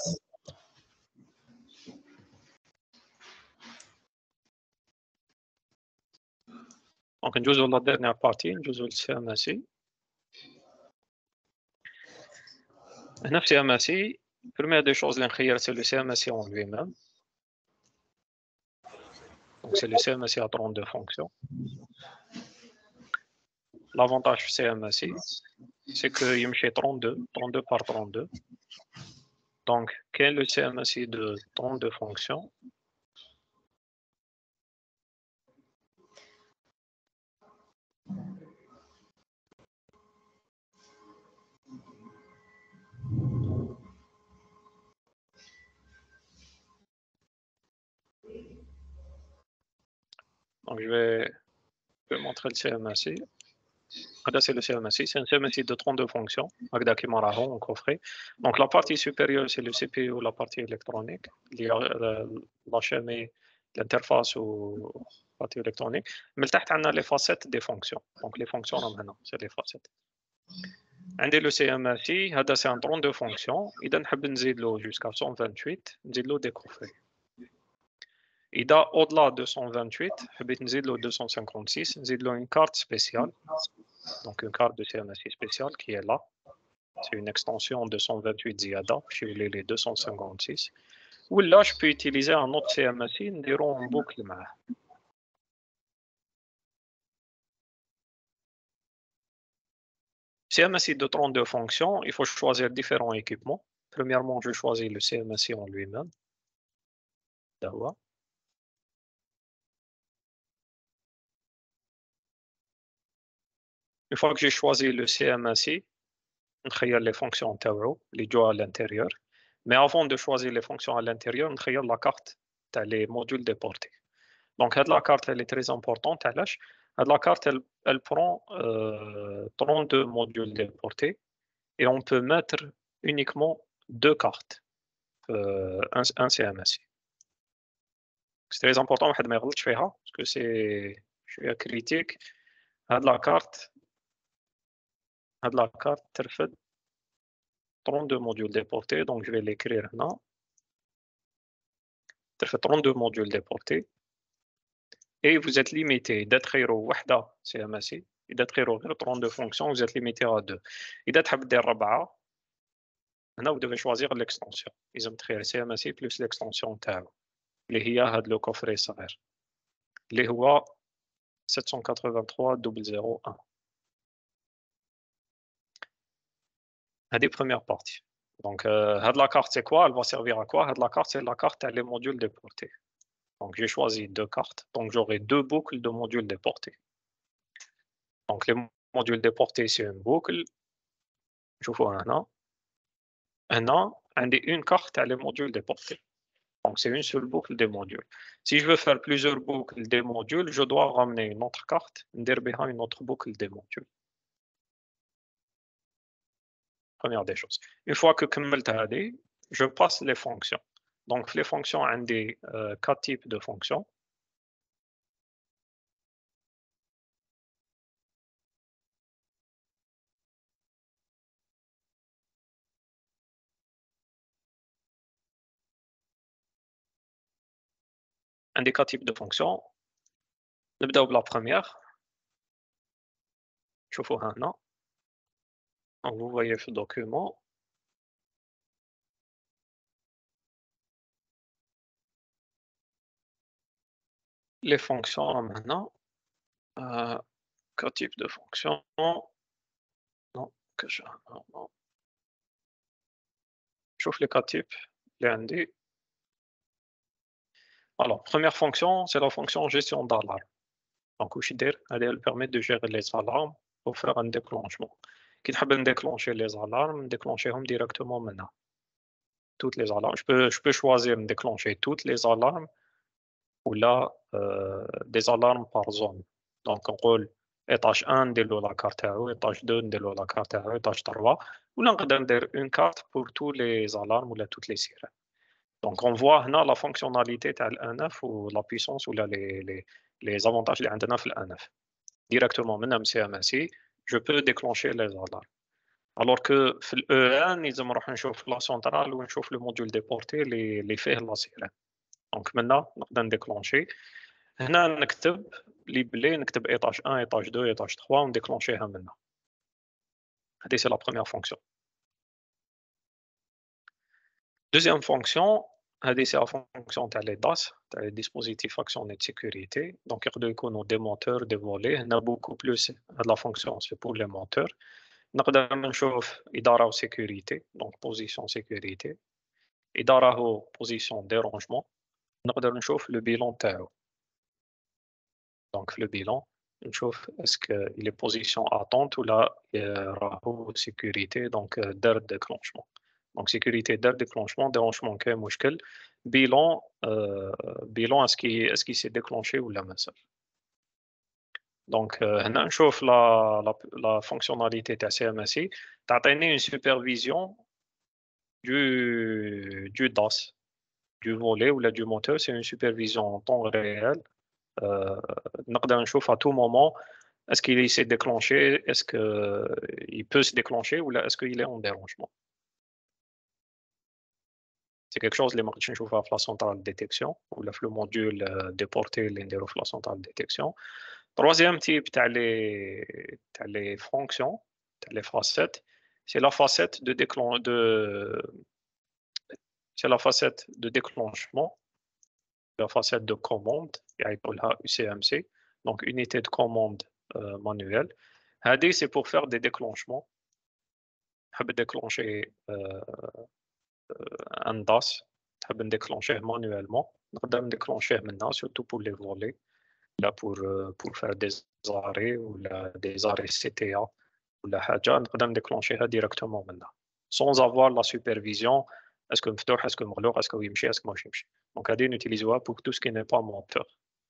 Donc ندوزو la dernière partie ندوزو للCMSI. هنا في CMSI première des choses اللي نخير c'est le CMSI en lui-même. Donc c'est le CMSI à 32 fonctions. L'avantage du CMSI c'est que يمشي 32 par 32. Donc quel est le CMSI de 32 fonctions? Donc je vais montrer le CMSI. Là, c'est le CMSI. C'est un CMSI de 32 fonctions. En coffret. Donc la partie supérieure, c'est le CPU, la partie électronique. l'HMI, l'interface ou la partie électronique. Mais le تحت, on a les facettes des fonctions. Donc les fonctions, maintenant, c'est les facettes. عندي le CMSI, c'est un 32 fonctions. إذا نحب نزيد jusqu'à 128, نزيد له des coffrets. إذا au-delà de 128, حبيت نزيد له 256, نزيد له une carte spéciale. Donc une carte de CMSI spéciale qui est là. C'est une extension de 128 زيادة chez les 256. Ou là, je peux utiliser un autre CMSI, نديرو en boucle معاه. CMSI de 32 fonctions, il faut choisir différents équipements. Premièrement, je choisis le CMSI en lui-même. D'accord. Une fois que j'ai choisi le CMSI, نخير les fonctions تاوعو اللي جوا à l'intérieur. Mais avant de choisir les fonctions à l'intérieur, نخير la carte تاع les modules déportés. Donc la carte elle est très importante. La carte elle prend 32 modules déportés et on peut mettre uniquement 2 cartes, un CMSI. C'est très important واحد ما يغلطش فيها parce que c'est شويه critique. La carte ترفد 32 modules déportés, donc je vais l'écrire là. ترفد 32 modules déportés. Et vous êtes limité d'être وحدة CMSI et d'être 32 fonctions, vous êtes limité à 2. إذا تحب دير 4 هنا vous devez choisir l'extension. لازم تخير CMSI plus l'extension تاعو اللي هي هاد لو كوفري صغير اللي هو 783.001. هذه première partie. Donc la carte c'est quoi? Elle va servir à quoi? La carte c'est la carte les modules déportés. Donc j'ai choisi 2 cartes, donc j'aurai 2 boucles de modules déportés. Donc les modules déportés c'est une boucle. Je vois un an, une carte les modules déportés. Donc c'est une seule boucle des modules. Si je veux faire plusieurs boucles des modules, je dois ramener une autre carte, une autre boucle des modules. Première des choses. Une fois que je passe les fonctions. Donc les fonctions ont des 4 types de fonctions. indicatif de fonction. نبداو بلا première. شوفوها هنا. Donc vous voyez ce document. Les fonctions maintenant. Quel type de fonction? Non, que je... non. Je les cas types. Les alors, première fonction, c'est la fonction gestion d'alarme. Donc, elle permet de gérer les alarmes pour faire un déclenchement. Qui veut déclencher les alarmes, déclencher directement maintenant. Toutes les alarmes. Je peux choisir de déclencher toutes les alarmes ou là, des alarmes par zone. Donc, on rôle étage 1 de la carte AO, étage 2 de la carte AO, étage 3. Ou là, on donne une carte pour tous les alarmes ou là, toutes les sirènes. Donc, on voit là la fonctionnalité de l'A9 ou la puissance ou là, les avantages de l'A9. Directement, maintenant, CMSI, je peux déclencher les alarmes. Alors que l'E1, ils vont voir la centrale ou le module déporté, les faits la sirène. Donc maintenant, on va déclencher. هنا نكتب ليبلي نكتب étage 1, étage 2, étage 3 ونdéclencher maintenant. هذه c'est la première fonction. Deuxième fonction, c'est la fonction de DAS, les dispositifs actionnés de sécurité. Donc, il y a des moteurs, des volets. On a beaucoup plus de la fonction, c'est pour les moteurs. On a une sécurité, donc position sécurité. Et une position dérangement. On a le bilan TAO. Donc, le bilan, est-ce qu'il est position attente ou là, il y a sécurité, donc d'air déclenchement. Donc, sécurité d'air déclenchement, dérangement, bilan, est-ce qu'il s'est déclenché ou la masse. Donc, on chauffe la fonctionnalité de CMSI, tu as une supervision du DAS, du volet ou là, du moteur, c'est une supervision en temps réel. نقدر نشوف à tout moment est-ce qu'il s'est déclenché, est-ce qu'il peut se déclencher ou là est-ce qu'il est en dérangement. C'est quelque chose que ما نقدرش نشوفها في la centrale de détection ou le module déporté اللي نديرو في la centrale de détection. Troisième type تاع les fonctions, تاع les facettes, c'est la facette de déclenchement, la facette de commande, يعيطولها UCMC, donc unité de commande manuelle. هذه c'est pour faire des déclenchements. حاب déclencher un DAS, حاب déclencher manuellement. نقدر déclencher maintenant, surtout pour les volets, là pour faire des arrêts ou des arrêts CTA ou la حاجة نقدر déclencher directement maintenant, sans avoir la supervision. Est-ce que مفتوح, est-ce que مغلوق, est-ce que يمشي, est-ce que ماشي يمشي. Donc هذه نutiliseوها pour tout ce qui n'est pas moteur.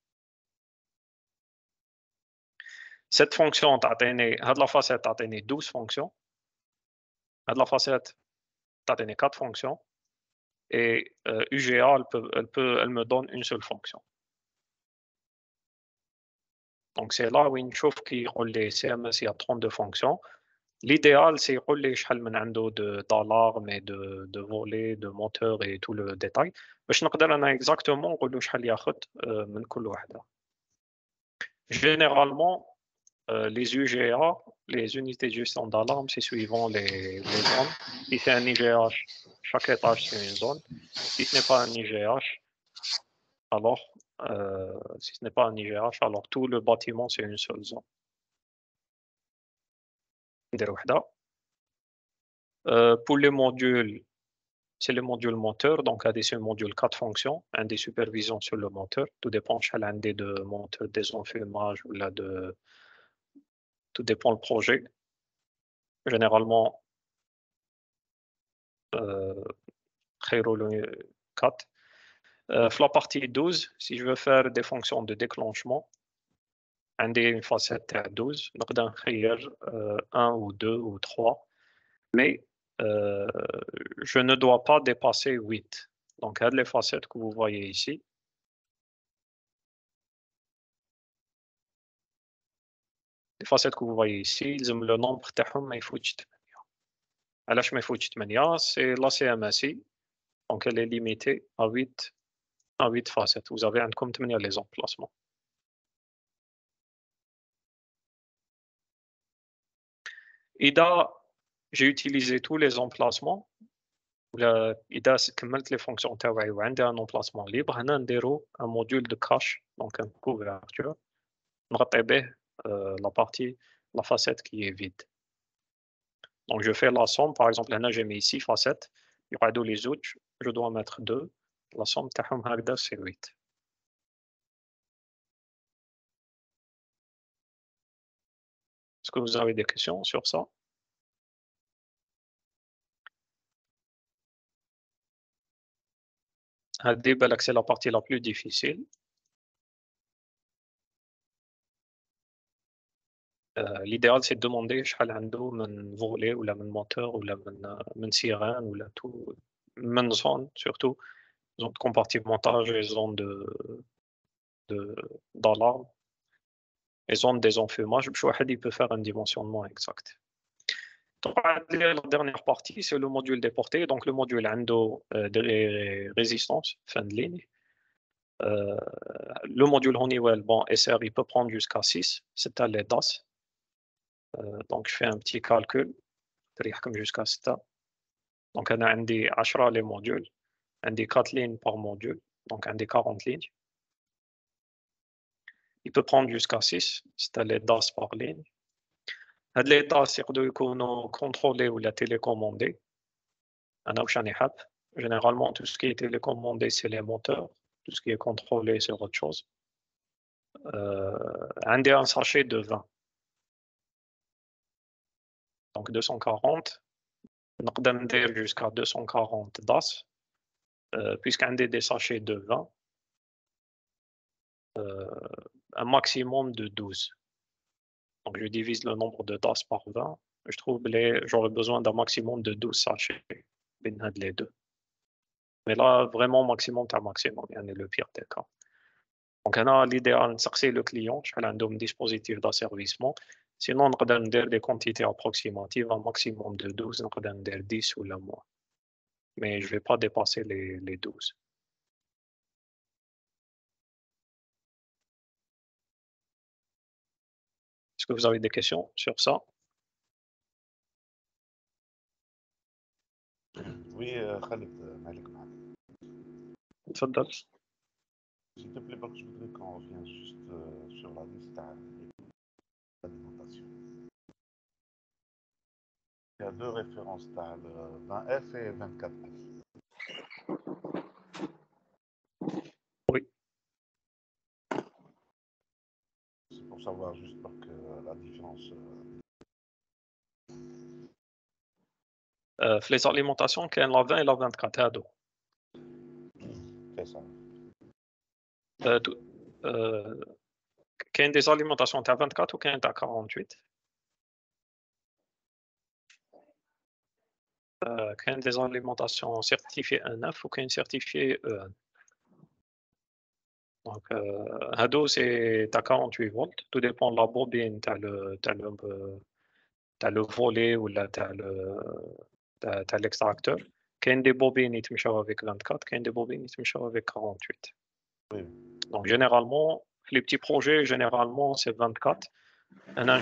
Cette fonction, la facette a 12 fonctions. La facette a 4 fonctions. Et UGA, elle me donne une seule fonction. Donc c'est là où on trouve qu'il y a CMS, il y a 32 fonctions. L'idéal, c'est qu'il y ait d'alarme et de volets, de moteurs et tout le détail. Mais je ne sais pas exactement généralement, les UGA, les unités de gestion d'alarme, c'est suivant les zones. Si c'est un IGH, chaque étage c'est une zone. Si ce n'est pas un IGH, alors tout le bâtiment c'est une seule zone. Pour les modules, c'est le module moteur, donc c'est un module 4 fonctions, un des supervisions sur le moteur. Tout dépend de l'un des deux moteurs, des enfumages ou là de. Tout dépend du projet. Généralement, 4. La partie 12, si je veux faire des fonctions de déclenchement, une facette à 12, donc d'un 1 ou 2 ou 3, mais je ne dois pas dépasser 8. Donc, les facettes que vous voyez ici. Les facettes que vous voyez ici, le nombre تاعهم ما يفوتش 8. علاش ما يفوتش 8 c'est la CMSI, donc elle est limitée à 8 à 8 facettes. Vous avez عندكم 8 les emplacements. إذا j'ai utilisé tous les emplacements ولا إذا كملت les fonctions تاوعي وعندي un emplacement libre, هنا نديرو un module de cache, donc un couverture, نغطي به la partie, la facette qui est vide. Donc je fais la somme, par exemple, là j'ai mis 6 facettes, يقعدوا les autres, je dois mettre 2, la somme تاعهم هكذا c'est 8. Est-ce que vous avez des questions sur ça? هذه بالك c'est la partie la plus difficile. L'idéal c'est de demander شحال عنده من volet ولا من moteur ولا من sirène ولا tout, من zone surtout, zone de compartimentage et zone d'alarme et zone des enfumages. باش واحد il peut faire un dimensionnement exact. Donc, la dernière partie, c'est le module des portées. Donc, le module عنده des résistances, fin de ligne. Le module Honeywell, bon, SR, il peut prendre jusqu'à 6, c'est à les DAS. Donc, je fais un petit calcul, comme jusqu'à 7. Donc, on a 10 les modules, 4 lignes par module, donc 40 lignes. Il peut prendre jusqu'à 6, c'est à les DAS par ligne. Les DAS يقدروا يكونوا contrôlés ou télécommandés. Généralement, tout ce qui est télécommandé, c'est les moteurs. Tout ce qui est contrôlé, c'est autre chose. Un sachet de 20. Donc 240. نقدر ندير jusqu'à 240 DAS. Puisqu'un des sachets de 20, un maximum de 12. Donc je divise le nombre de DAS par 20. Je trouve que j'aurais besoin d'un maximum de 12 sachets. Les deux. Mais là, vraiment, maximum, tu as maximum. Le pire des cas. Donc, l'idéal, c'est le client, je fais un dispositif d'asservissement. Sinon, on peut dire des quantités approximatives, un maximum de 12, on peut dire 10 ou le moins. Mais je ne vais pas dépasser les 12. Est-ce que vous avez des questions sur ça? Oui, Khaled, Malik Mohamed. تفضل. S'il te plaît, parce que je voudrais qu'on revienne juste sur la liste d'alimentation. Il y a deux références, tu as le 20F et 24F. Oui. C'est pour savoir juste donc, la différence. Les alimentations, il y a la 20 et la 24 هادو. C'est ça. Il y a des alimentations à 24 ou à 48. Il y a des alimentations certifiées E9 ou certifiées E1. Donc, Hado, c'est à 48 volts. Tout dépend de la bobine. Tu as le volet ou l'extracteur. Il y a des bobines qui sont avec 24, il y a des bobines qui sont avec 48. Oui. Donc, généralement, les petits projets, généralement, c'est 24. On a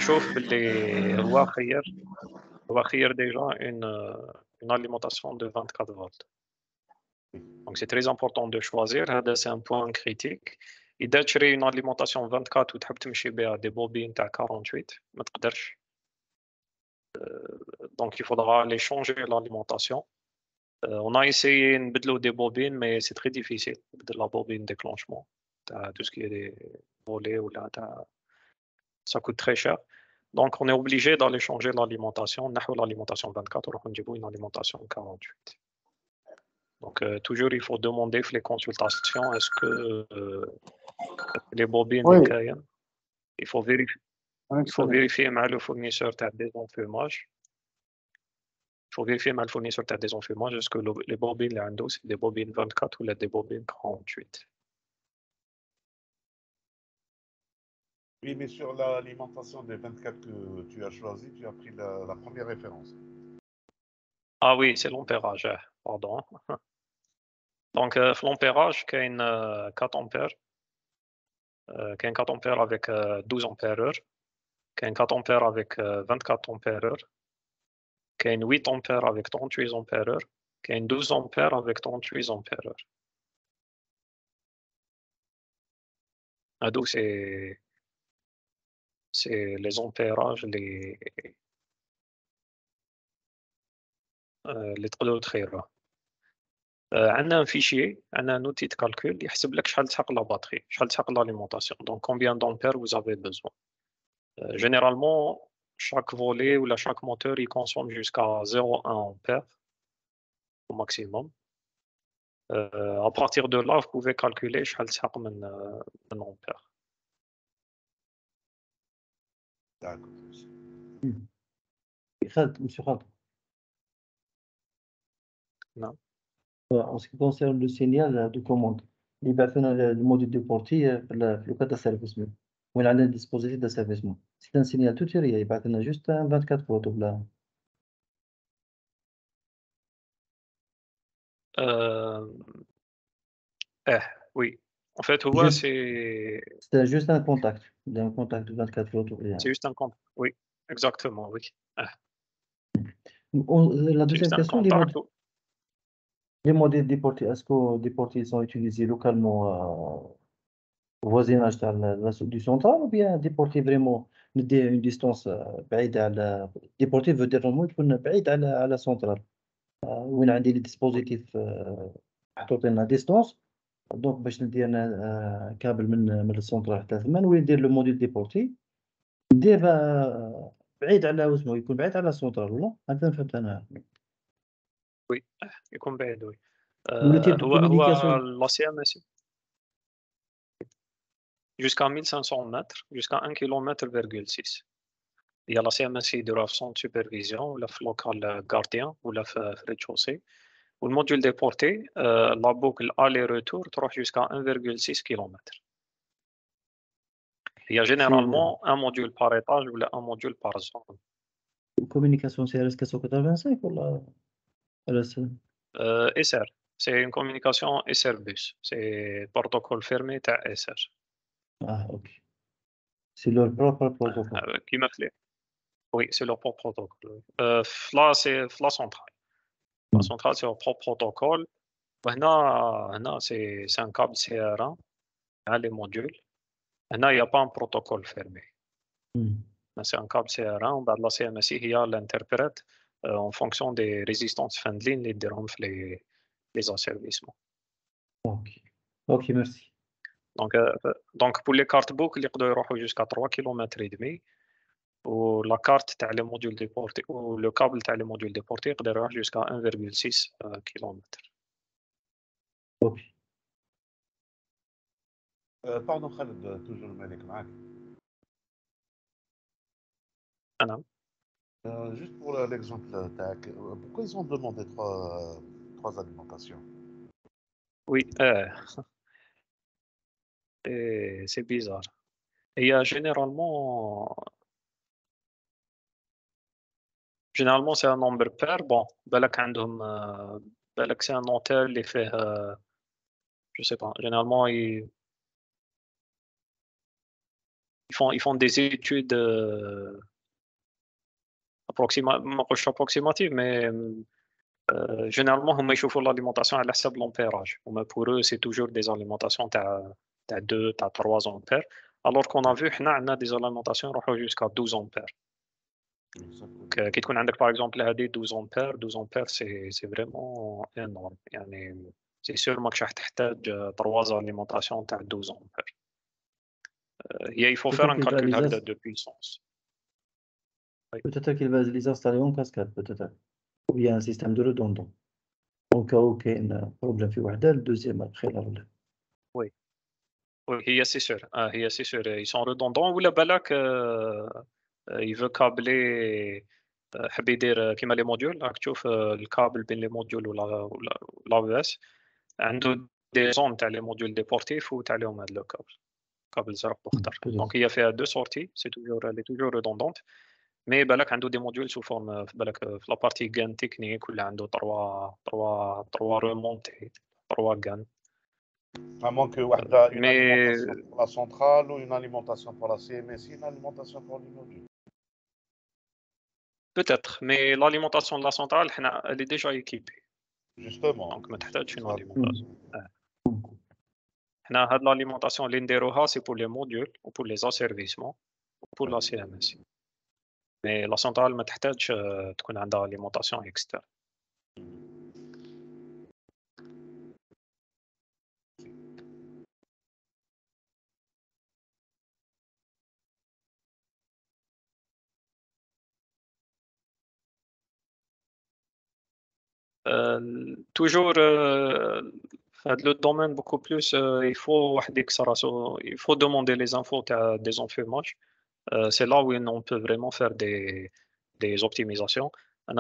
déjà une alimentation de 24 volts. Donc, c'est très important de choisir. C'est un point critique. إذا تشري une alimentation 24 وتحب تمشي بها des bobines تاع 48 ما تقدرش. Donc, il faudra aller changer l'alimentation. On a essayé نبدلو des bobines, mais c'est très difficile. De la bobine déclenchement. Tout ce qui est des volets ou là, ça coûte très cher. Donc, on est obligé d'aller changer l'alimentation. نحو l'alimentation 24 ونروحو نجيبو une alimentation 48. Donc, toujours, il faut demander les consultations. Est-ce que les bobines, Oui. il faut vérifier. Il faut vérifier avec le fournisseur de désenfumage. Il faut vérifier avec le fournisseur de désenfumage. Est-ce que les bobines, c'est des bobines 24 ou des bobines 48? Oui, mais sur l'alimentation des 24 que tu as choisi, tu as pris la première référence. Ah oui, c'est l'ampérage. Pardon. Donc, في l'ampérage, كاين 4 ampères. كاين 4 ampères avec 12 ampères heure. كاين 4 ampères avec 24 ampères heure. كاين 8 ampères avec 38 ampères heure. كاين 12 ampères avec 38 ampères heure. هادو c'est les ampérages اللي تقدروا تخيروه. عندنا un fichier, عندنا un outil de calcul يحسب لك شحال تحق la batterie, شحال تحق l'alimentation. Donc combien d'ampères vous avez besoin. Généralement, chaque volet ou chaque moteur, il consomme jusqu'à 0,1 ampère au maximum. À partir de là, vous pouvez calculer شحال تحق من ampère. D'accord. Khaled, monsieur Khaled. Non. En ce qui concerne le signal de commande, il va faire le module de portée le cas d'asservissement. On a un dispositif d'asservissement. C'est un signal tout tiré, il va faire juste un 24 volts là. Oui. En fait, Juste- c'est C'est juste un contact. Il y a un contact de 24 volts. juste un contact. Oui, exactement, oui. La C'est deuxième juste un question, contact. les modules déportés, est-ce que déportés sont utilisés localement au voisinage du central ou bien déportés vraiment une distance بعيدة على déporté veut dire vraiment يكون بعيد على centrale وين عندي لي dispositif محطوطين à distance دونك باش ندير انا كابل من السونترال حتى ثمن ويدير لو موديل ديبورتي ندير بعيد على واسمه يكون بعيد على السونترال ولا هكذا فهمت انا يكون بعيد وي. ولا type de هو communication la CMSI jusqu'à 1500 mètres, jusqu'à 1 km,6. Il y a la CMSI de la centre de supervision ou la local gardien ou la rez-de-chaussée. Ou le module déporté, la boucle aller-retour تروح jusqu'à 1,6 km. Il y a généralement un module par étage ou un module par zone. communication CRS 485 ولا ولا SR, c'est une communication SR bus. C'est protocole fermé تاع SR. ok. C'est leur propre protocole. Qui m'a fait. Oui, c'est leur propre protocole. Là, c'est la centrale. La centrale, c'est leur propre protocole. Maintenant, c'est un câble CR1, les modules. Maintenant, il n'y a pas un protocole fermé. C'est un câble CR1. La CMSI, il y a l'interprète en fonction des résistances fin de ligne les asservissements. Ok, merci. Donc, pour les cartes boucles, ils peuvent jusqu'à 3,5 km. Ou la carte تاع les modules déportés ou le câble تاع les modules déportés يقدر يروح jusqu'à 1,6 km. Ok. Pardon Khaled, toujours Malik معاك. نعم. Juste pour l'exemple تاعك, pourquoi ils ont demandé trois alimentations? Oui, c'est bizarre. Il y a généralement c'est un nombre pair. Bon, بالك عندهم بالك c'est un hôtel اللي فيه je sais pas. Généralement ils font des études approximatives, mais généralement هم يشوفوا l'alimentation على حسب l'ampérage. Pour eux c'est toujours des alimentations تاع 2 تاع 3 ampères, alors qu'on a vu حنا عندنا des alimentations يروحوا jusqu'à 12 ampères. كي تكون عندك par exemple هذه 12 ampères c'est vraiment énorme. يعني c'est sûr ماكش راح تحتاج 3 alimentations تاع 12 ampères. Il faut faire un calcul هكذا de puissance. Peut-être qu'il va les installer en cascade, peut-être. Ou bien un système de redondant. Au cas où il y a un problème في وحدة, le deuxième après la relève. Oui, هي c'est sûr. هي c'est sûr. Ils sont redondants ولا بالك il veut câbler حب يدير كيما لي موديول راك تشوف الكابل بين لي موديول ولا AES عنده دي زون تاع لي موديول ديبورتيف وتاع لهم هذا لو كابل زرق واخضر. دونك هي فيها دو سورتي سي توجور لي توجور ريدوندونت مي بالك عنده دي موديول سو فورم بالك في لابارتي غان تكنيك ولا عنده 3 رومونتي 3 GAN. Vraiment que Wahda, une Mais alimentation pour la centrale ou une alimentation pour la CMSI, une alimentation pour les modules. peut-être, mais l'alimentation de la centrale, elle est déjà équipée. Justement. Donc, ما تحتاجش une Ça- alimentation. حنا هاد l'alimentation اللي نديروها c'est pour les modules ou pour les asservissements ou pour la CMSI. Mais la centrale ما تحتاجش تكون عندها alimentation externe. Toujours le domaine beaucoup plus, il faut واحد يكسر راسو, il faut demander les infos تاع des enfumages. C'est là où on peut vraiment faire des optimisations.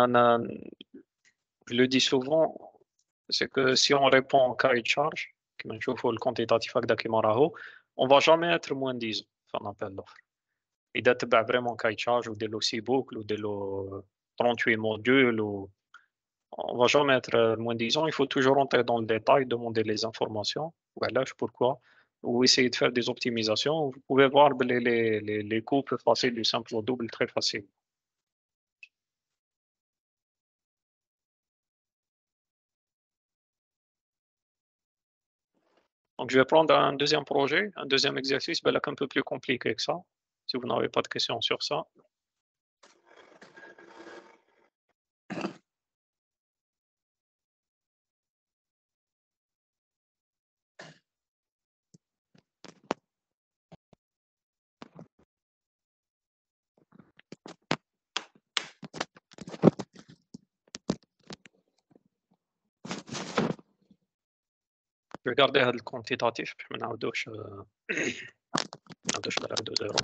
Je le dis souvent, c'est que si on répond en cahier de charge, كيما نشوفوا الكونتيتاتيف هكذا كيما راهو, on va jamais être moins 10 في un appel d'offres. إذا تبع vraiment cahier de charge ودير له 6 boucles ودير له 38 modules ou on va jamais être moins disant, il faut toujours entrer dans le détail, demander les informations, voilà, pourquoi, ou essayer de faire des optimisations. Vous pouvez voir les coûts peuvent passer du simple au double très facile. Donc, je vais prendre un deuxième projet, un deuxième exercice, un peu plus compliqué que ça, si vous n'avez pas de questions sur ça. Je vais garder le quantitatif, puis je vais نعاودوش نعاودو زيرو.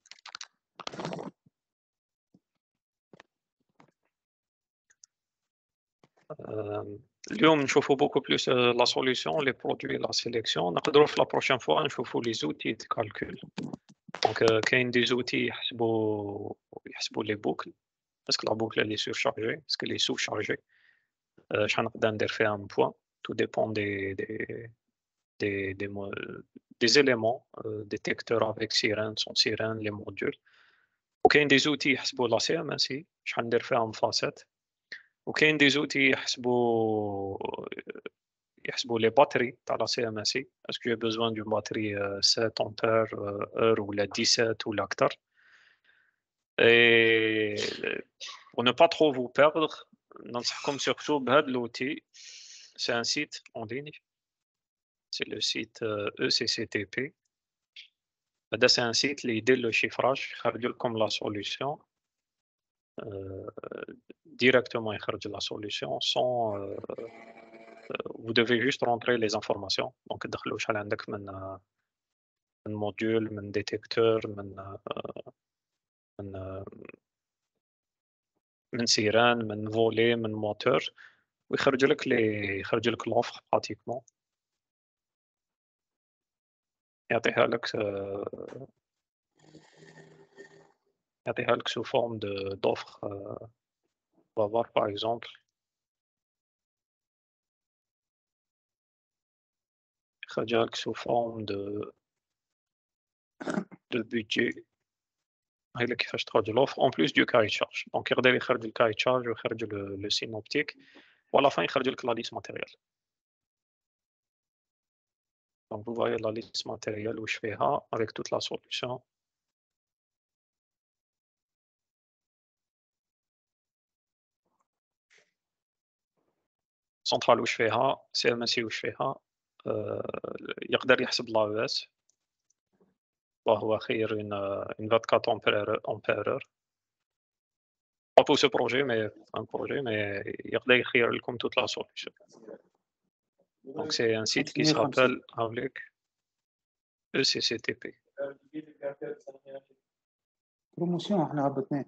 اليوم نشوفوا beaucoup plus la solution, les produits, la sélection. نقدروا في la prochaine fois نشوفوا les outils de calcul. Donc كاين des outils يحسبوا les boucles. Est-ce que la boucle elle est surchargée? Est-ce qu'elle est sous-chargée? شحال نقدر ندير فيها un point. Tout dépend des éléments, détecteurs avec sirène, sans sirène, les modules. وكاين des outils يحسبوا la CMSI, شحال ندير فيها مفاصات. وكاين des outils يحسبوا les batteries تاع la CMSI. Est-ce que j'ai besoin d'une batterie 7 ampères heure ou la 17 ou l'acteur? Et pour ne pas trop vous perdre, ننصحكم surtout بهذا l'outil. C'est un site en ligne. C'est le site ECCTP. C'est un site qui aide le chiffrage, comme la solution. Directement écrire la solution sans vous devez juste rentrer les informations. Donc تدخلوا شحال عندك من module, من détecteur, من sirène, من volet, من moteur, ويخرج لك l'offre pratiquement. يعطيها لك sous forme d'offre. On va voir par exemple. يخرجها لك sous forme de budget. هاي لك كيفاش تخرج l'offre en plus du cahier de charge. Donc يقدر يخرج le cahier de charge ويخرج le synoptique. وà la fin يخرج لك la liste matérielle. Donc vous voyez la liste matérielle où je fais avec toute la solution. Centrale où je fais CMSI où je fais يقدر يحسب l'AES وهو خير une 24 ampères heure. Pas pour ce projet, mais un projet, mais يقدر يخير لكم toute la solution. Donc c'est un site qui s'appelle avec ECCTP. بروموسيون احنا غبطناه.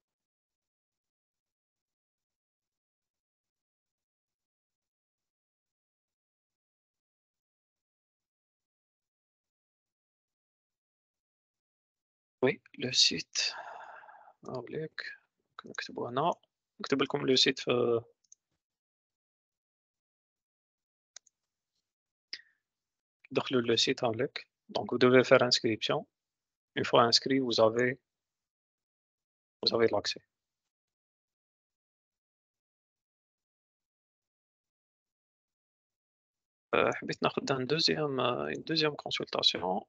Oui, le site avec نكتبوا هنا, نكتب لكم le site دخلوا le site avec. Donc vous devez faire inscription. Une fois inscrit, vous avez l'accès. حبيت ناخد une deuxième consultation.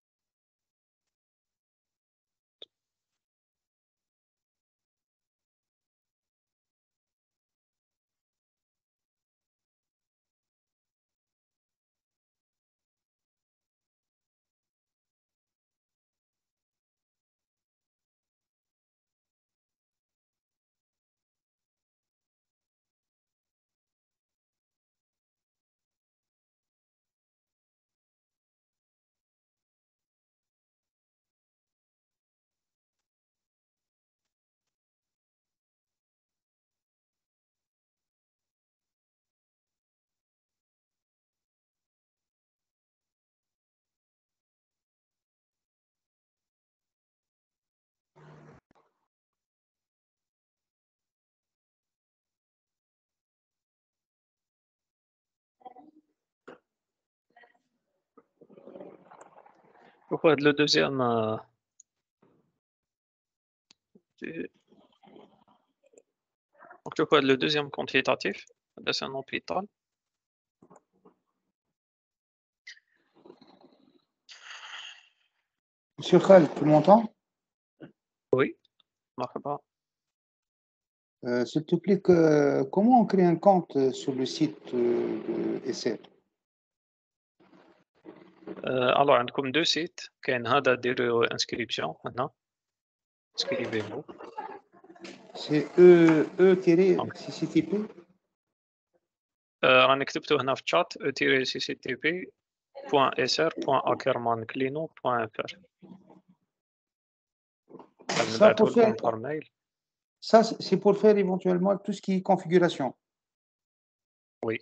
Donc le deuxième donc le deuxième quantitatif, c'est un hôpital. Monsieur Khaled, tu m'entends? Oui, مرحبا. S'il te plaît, comment on crée un compte sur le site de SR? Alors عندكم deux sites. كاين هذا ديروا inscription هنا. Inscrivez-vous. C'est E-CCTP? راني كتبته هنا في الشات e-cctp.sr.ackermannclino.fr. Ça pour faire, par mail. ça c'est pour faire éventuellement tout ce qui est configuration Oui,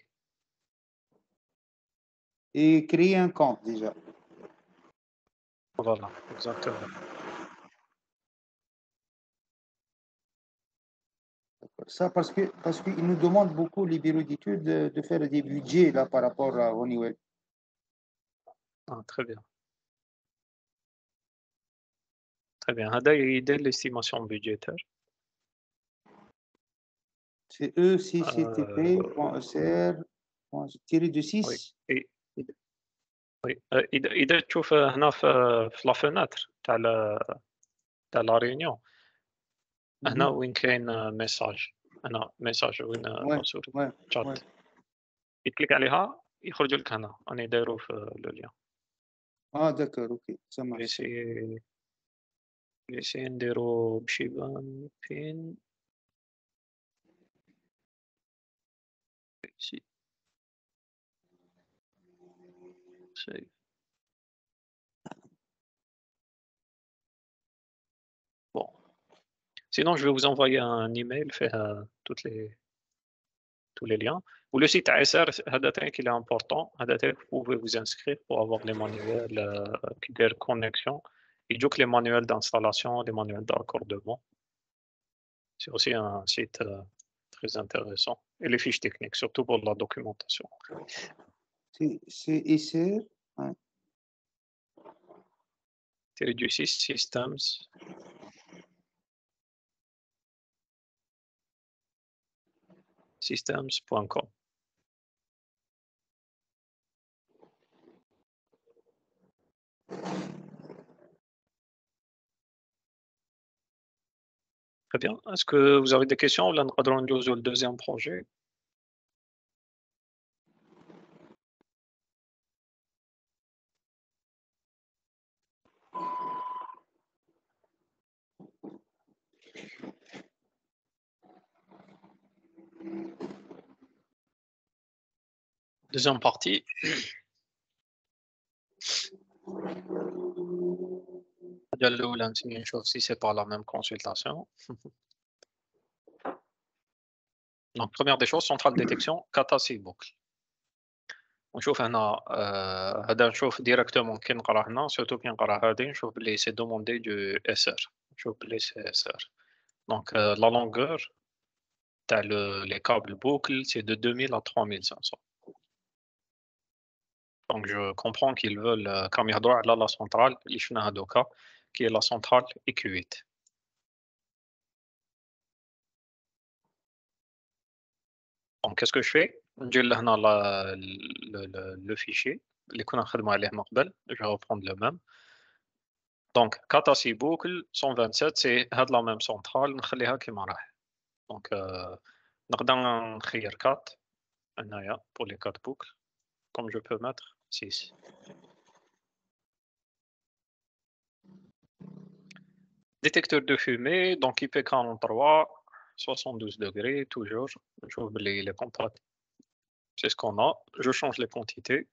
et créer un compte déjà. voilà, exactement. Ça parce qu'ils nous demandent beaucoup les bureaux d'études de faire des budgets là par rapport à Honeywell. Ah, très bien. Très bien. هذا يدير l'estimation budgétaire. C'est ecctp.sr-6. Oui. Oui. إذا تشوف هنا في لا فenêtre تاع لا réunion. هنا وين كاين ميساج. هنا ميساج وين لا سوري chat. يكليك عليها يخرج لك هنا. راني دايرو في لو ليان. Ah d'accord, ok, ça marche. نسي نديرو باش يبان فين. ici. Save. Bon. Sinon, je vais vous envoyer un email, faire tous les liens. Ou le site ASR, qu'il est important. Vous pouvez vous inscrire pour avoir les manuels qui de connexion. Et donc les manuels d'installation, les manuels d'accordement. C'est aussi un site très intéressant. Et les fiches techniques, surtout pour la documentation. C'est SR. Ouais. Du 6 Systems. Systems.com. Très bien. Est-ce que vous avez des questions? Là, nous allons le deuxième projet. Deuxième partie. Si c'est pas la même consultation. Donc, première des choses, centrale de détection, kata c'est boucle. ونشوف هنا هذا نشوف ديريكتومون كي نقرا هنا سورتو كي نقرا هادي نشوف بلي سي دوموندي دو اس ار نشوف بلي سي اس ار دونك لا لونغور تاع لي كابل بوكل سي دو 2000 à 3500. Donc je comprends qu'ils veulent كراهم يهضروا على la centrale اللي شفناها دوكا qui est la centrale EQ8. Donc qu'est-ce que je fais؟ ندير لهنا le fichier اللي كنا نخدموا عليه من قبل. Je vais reprendre le même. Donc كاتاسي بوكل 127 c'est هاد la même centrale نخليها كيما راهي. Donc نقدر نخير 4 هنايا pour les 4 boucles comme je peux mettre 6. Détecteur de fumée, donc IP43, 72 degrés, toujours. J'ouvre les contacts. C'est ce qu'on a. Je change les quantités.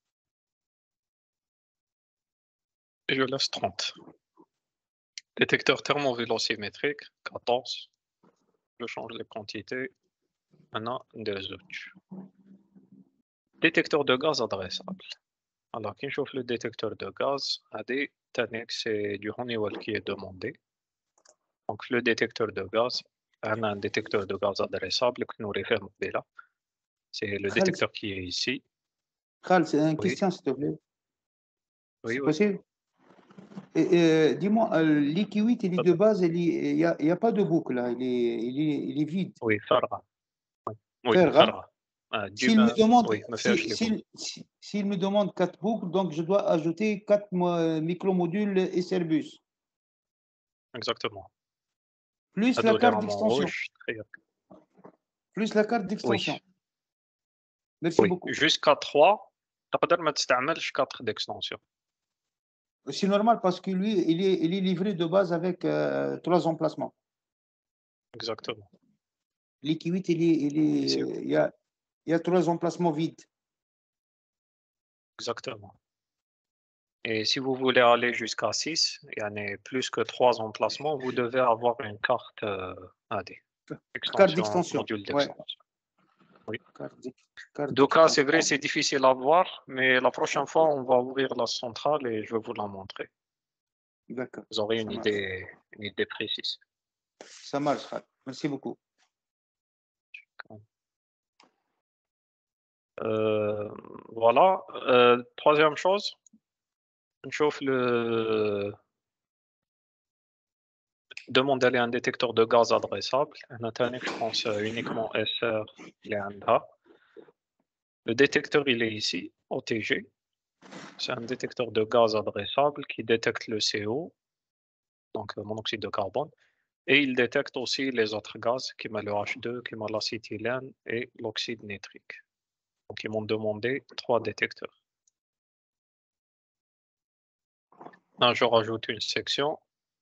Et je laisse 30. Détecteur thermovélocimétrique, 14. Je change les quantités. Maintenant, des autres. Détecteur de gaz adressable. Alors, quand je chauffe le détecteur de gaz, c'est du Honeywell qui est demandé. Donc, le détecteur de gaz, on a un détecteur de gaz adressable que nous référons là. C'est le détecteur qui est ici. Khal, c'est une Oui. question, s'il te plaît. Oui, C'est oui. possible? Dis-moi, l'IQ8, il est de base, il n'y a pas de boucle, là. Il est vide. Oui, Farra. Oui, Farra. Farra. S'il me demande, oui, me fait s'il me demande 4 boucles, donc je dois ajouter 4 micromodules SRBus. Exactement. Plus la carte d'extension. Rouge, Plus la carte d'extension. Oui. Merci Oui. beaucoup. Jusqu'à 3, تقدر ما تستعملش 4 d'extension. C'est normal parce que lui, il est livré de base avec 3 emplacements. Exactement. L'IQ8, il y a 3 emplacements vides. Exactement. Et si vous voulez aller jusqu'à 6, il y en a plus que 3 emplacements, vous devez avoir une carte AD. Carte d'extension. Module Ouais. d'extension. Oui. Carte Donc, c'est vrai, c'est difficile à voir, mais la prochaine fois, on va ouvrir la centrale et je vais vous la montrer. D'accord. Vous aurez une idée précise. Ça marche, Khal. Merci beaucoup. Voilà. Troisième chose, on chauffe demander un détecteur de gaz adressable. Un Internet, je pense uniquement SR, le détecteur, il est ici, OTG. C'est un détecteur de gaz adressable qui détecte le CO, donc monoxyde de carbone, et il détecte aussi les autres gaz, qui le H2, qui l'acétylène et l'oxyde nitrique. Donc, ils m'ont demandé 3 détecteurs. Là, je rajoute une section.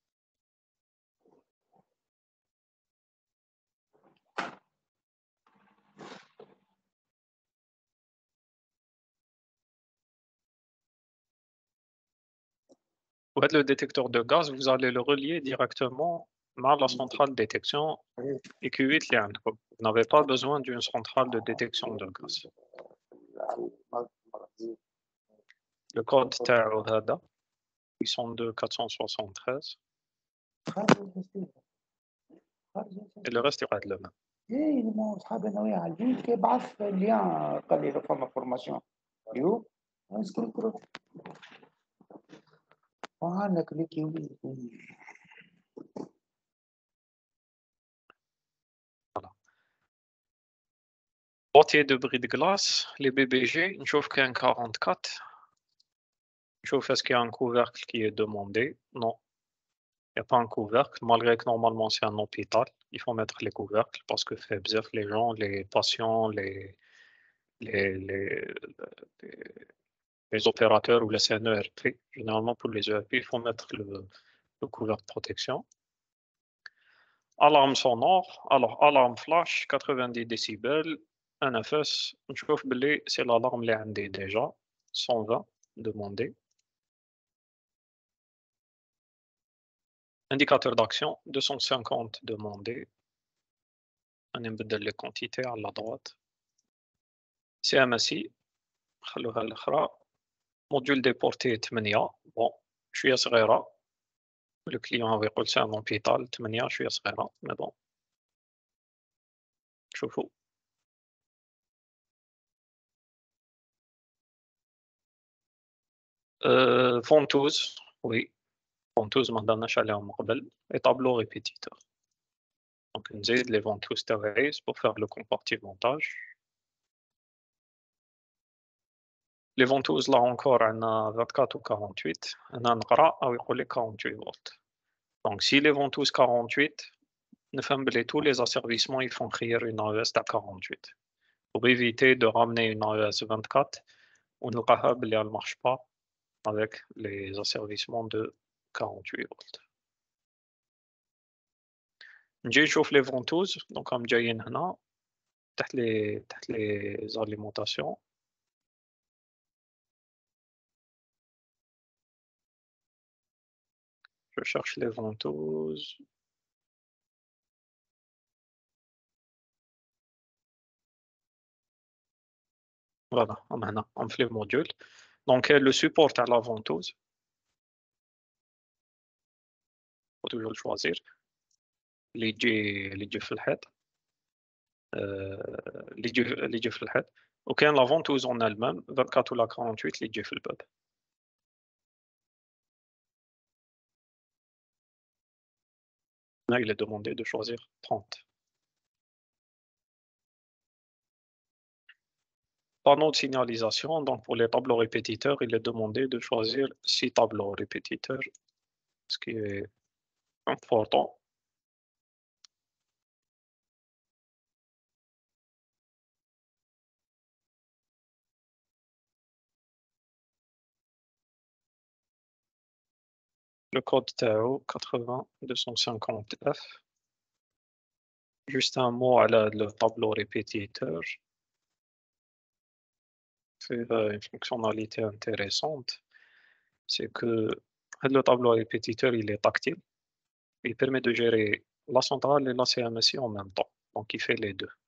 Pour être le détecteur de gaz, vous allez le relier directement à la centrale de détection EQ8. Vous n'avez pas besoin d'une centrale de détection de gaz. Le code TAO 802 473 et le reste est le même. Voilà. Boîtier de bris de glace, les BBG, je trouve qu'il y a un 44. Je trouve est-ce qu'il y a un couvercle qui est demandé? Non, il n'y a pas un couvercle, malgré que normalement c'est un hôpital. Il faut mettre les couvercles parce que fait bizarre les gens, les patients, les opérateurs ou les CNERP. Généralement pour les ERP, il faut mettre le couvercle de protection. Alarme sonore, alors alarme flash, 90 décibels, NFS, je trouve que c'est l'alarme qui est déjà, 120 demandé. Indicateur d'action, 250 demandé. On embedde les quantités à la droite. CMSI, module déporté 8. Bon, je suis صغيرة. Le client avait dit c'est un hôpital 8, je suis صغيرة, mais bon. شوفوا. فونتوز وي فونتوز ما هضرناش عليهم من قبل اي طابلو ريبيتيتور دونك نزيد لي فونتوز تاوعي بور فيغ لو كومبارتيمونتاج لي فونتوز لا اونكور عندنا 24 و 48 انا نقرا او يقول لي 48 فولت دونك سي لي فونتوز 48 نفهم بلي tous les asservissements ils font créer une AES تاع 48 pour éviter de ramener une AES 24 ونلقاها بلي elle marche pas avec les asservissements de 48 volts. نجي نشوف لي فونتوز دونك راهم جايين هنا تحت لي زاليمونطاسيون je cherche les ventouses. Voilà, هنا هم في لي موديول دونك le support تاع la ventouse faut toujours le choisir اللي يجي في الحيط اللي يجي في الحيط وكاين la ventouse en elle-même 24 ولا 48 اللي يجي في الباب. Là, il est demandé de choisir 30. Panneau de signalisation, donc pour les tableaux répétiteurs, il est demandé de choisir 6 tableaux répétiteurs, ce qui est important. Le code TAO 80-250F. Juste un mot à le tableau répétiteur. C'est une fonctionnalité intéressante. C'est que le tableau répétiteur, il est tactile. Il permet de gérer la centrale et la CMSI en même temps. Donc, il fait les deux.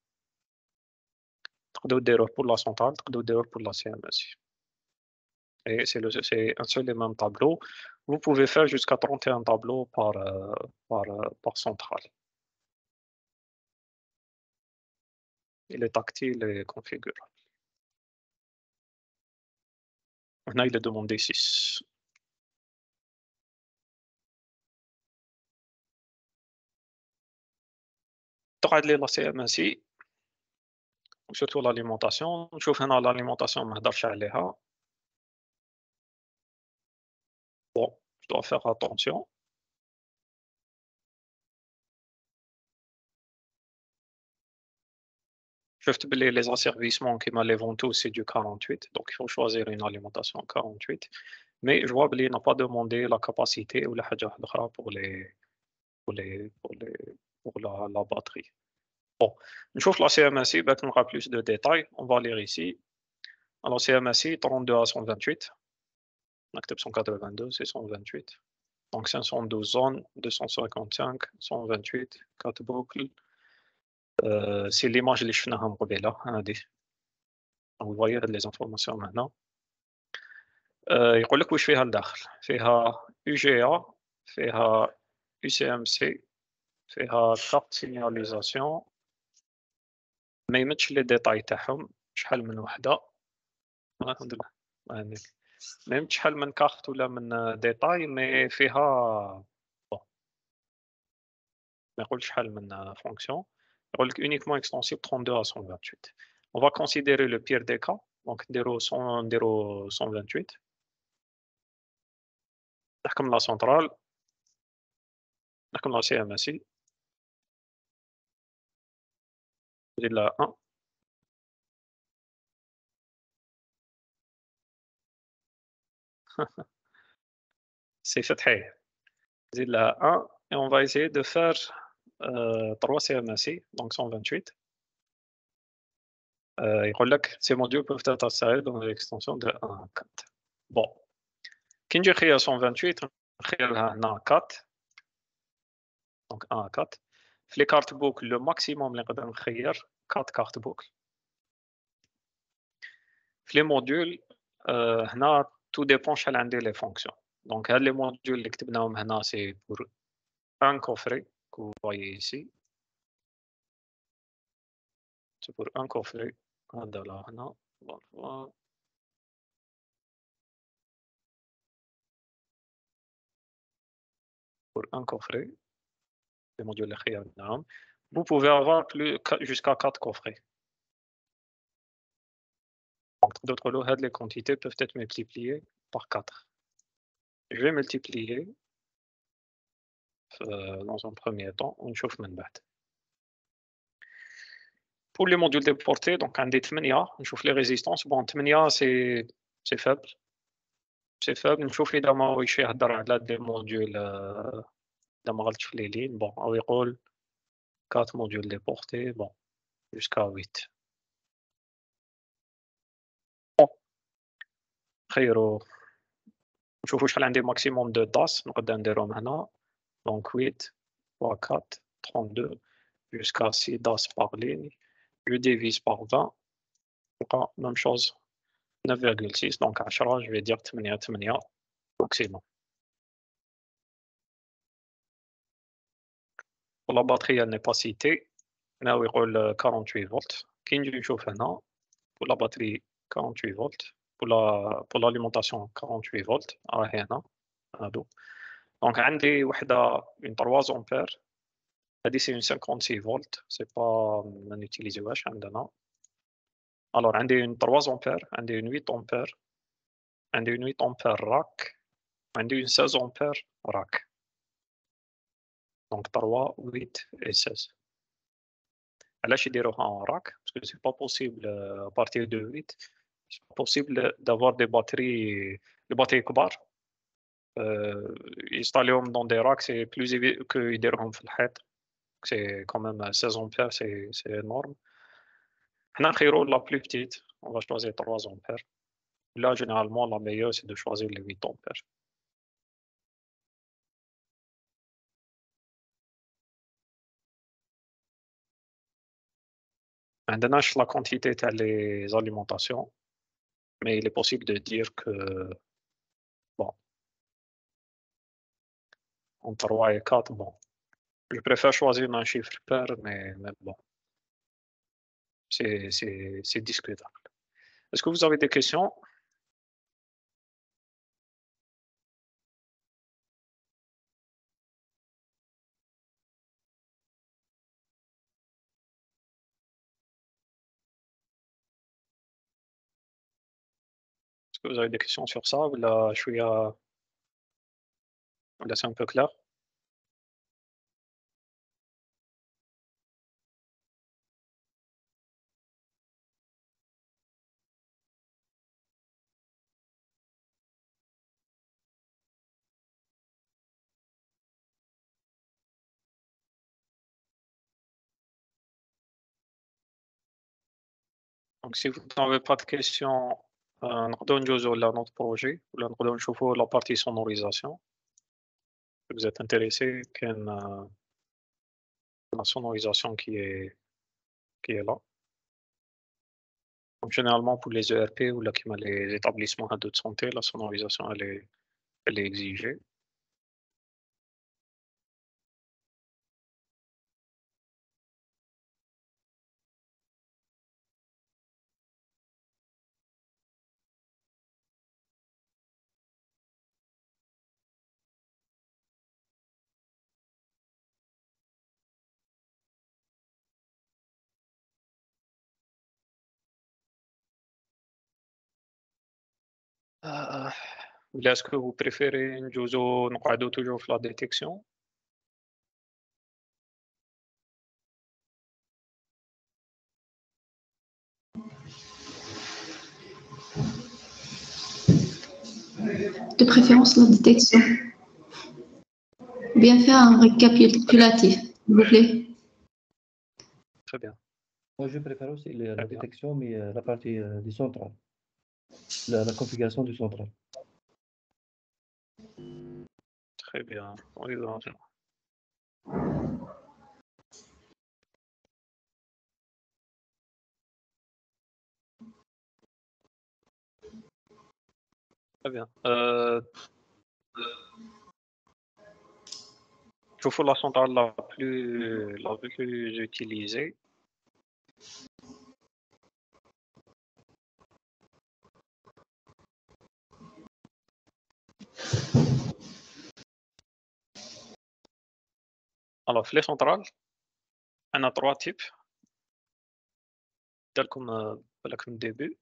تقدروا pour la centrale, تقدروا pour la CMSI. Et c'est un seul et même tableau. Vous pouvez faire jusqu'à 31 tableaux par centrale. Il est tactile et configurable. Maintenant, il est demandé 6. تعاد لي لا سي ام اس اي surtout l'alimentation. نشوف هنا l'alimentation ما هضرش عليها. Bon, je dois faire attention. شفت بلي les asservissements كيما les ventouses c'est du 48, donc il faut choisir une alimentation 48. Mais je vois بلي n'a pas demandé la capacité ou la حاجة واحدة أخرى pour la batterie. Bon, نشوف la CMSI باك نلقى plus de détails. On va lire ici. Alors CMSI 32 à 128. نكتب 182 c'est 128. Donc 512 zones, 255, 128, 4 boucles. C'est l'image اللي شفناها من قبيله هذه. Vous voyez les informations maintenant. يقول لك واش فيها لداخل. فيها UGA, فيها UCMC, فيها كارت سينياليزاسيون. ما يمدش لي ديتاي تاعهم شحال من وحده. الحمد لله الله يهنيك. ما يمدش شحال من كارت ولا من ديتاي مي فيها ما يقولش شحال من فونكسيون. يقول لك uniquement extensible 32 à 128. On va considérer le pire des cas. Donc نديرو 128. نحكم لا سنترال. نحكم لا سي ام اس اي. ندير لها 1. سي فتحي. نزيد لها 1 et on va essayer de faire 3 CMSI, donc 128. يقول لك ces modules peuvent être insérés dans l'extension de 1 à 4. Bon, كي نجي نخير 128 نخير لها هنا 4. Donc 1 à 4. في لي كارت بوك لو ماكسيموم اللي نقدر نخير 4 كارت بوك. في لي موديول هنا tout dépend شحال عندي لي فونكسيون. Donc هاد لي موديول اللي كتبناهم هنا سي pour un coffret que vous voyez ici. C'est pour un coffret. هذا هنا. pour un coffret, les modules de khiyar, vous pouvez avoir jusqu'à 4 coffrets. Donc, d'autres lots, les quantités peuvent être multipliées par 4. Je vais multiplier dans un premier temps, on chauffe من بعد. Pour les modules déportés, donc un des 8, on chauffe les résistances. Bon, 8 c'est faible. C'est faible. On chauffe إذا ما هوش يهضر على des modules إذا ما غلطش في les lignes. Bon, أو يقول 4 modules déportés, bon, jusqu'à 8. Bon, خيرو نشوفوا شحال عندي maximum de DAS نقدر نديرهم هنا. Donc 8 fois 4, 32, jusqu'à 6 DAS par ligne. Je divise par 20. Même chose, 9,6. Donc 10, je vais dire 8 maximum. Pour la batterie, elle n'est pas citée. Là, il roule 48 volts. Qui nous chauffe maintenant? Pour la batterie, 48 volts. Pour l'alimentation, 48 volts. Donc, عندي une 3 ampères. C'est une 56 volts. C'est pas ما نوتيليزيوهاش عندنا. Alors, عندي une 3 ampères, عندي une 8 ampères, عندي une 8 ampères rack, عندي une 16 ampères rack. Donc 3, 8 et 16. علاش يديروها en rack? Parce que c'est pas possible à partir de 8. C'est pas possible d'avoir des batteries كبار. Installer dans des racks, c'est plus évident que يديروهم في الحيط. C'est quand même 16 ampères, c'est énorme. حنا نخيروا la plus petite. On va choisir 3 ampères. Là, généralement, la meilleure, c'est de choisir les 8 ampères. Maintenant, la quantité des alimentations, mais il est possible de dire que, bon, entre 3 et 4, bon, je préfère choisir un chiffre pair, mais bon, c'est discutable. Est-ce que vous avez des questions? Est-ce que vous avez des questions sur ça? Ou là, c'est un peu clair? Donc, si vous n'avez pas de questions, نقدروا ندوزوا لنوت بروجي ولا نقدروا نشوفوا la partie sonorisation. Si vous êtes intéressé, كاين la sonorisation qui est là. Donc, généralement, pour les ERP ou là, les établissements de santé, la sonorisation, elle est exigée. Ou est-ce que vous préférez نقعدوا toujours في la détection? De préférence la détection. Bien faire un récapitulatif, s'il vous plaît. Très bien. Moi, je préfère aussi la Très bien. détection, mais la partie du central. La configuration du central. Très bien. Oui, bon, très bien. Je trouve la centrale la plus utilisée. Alors, les centrales, on a 3 types. Tel comme le début.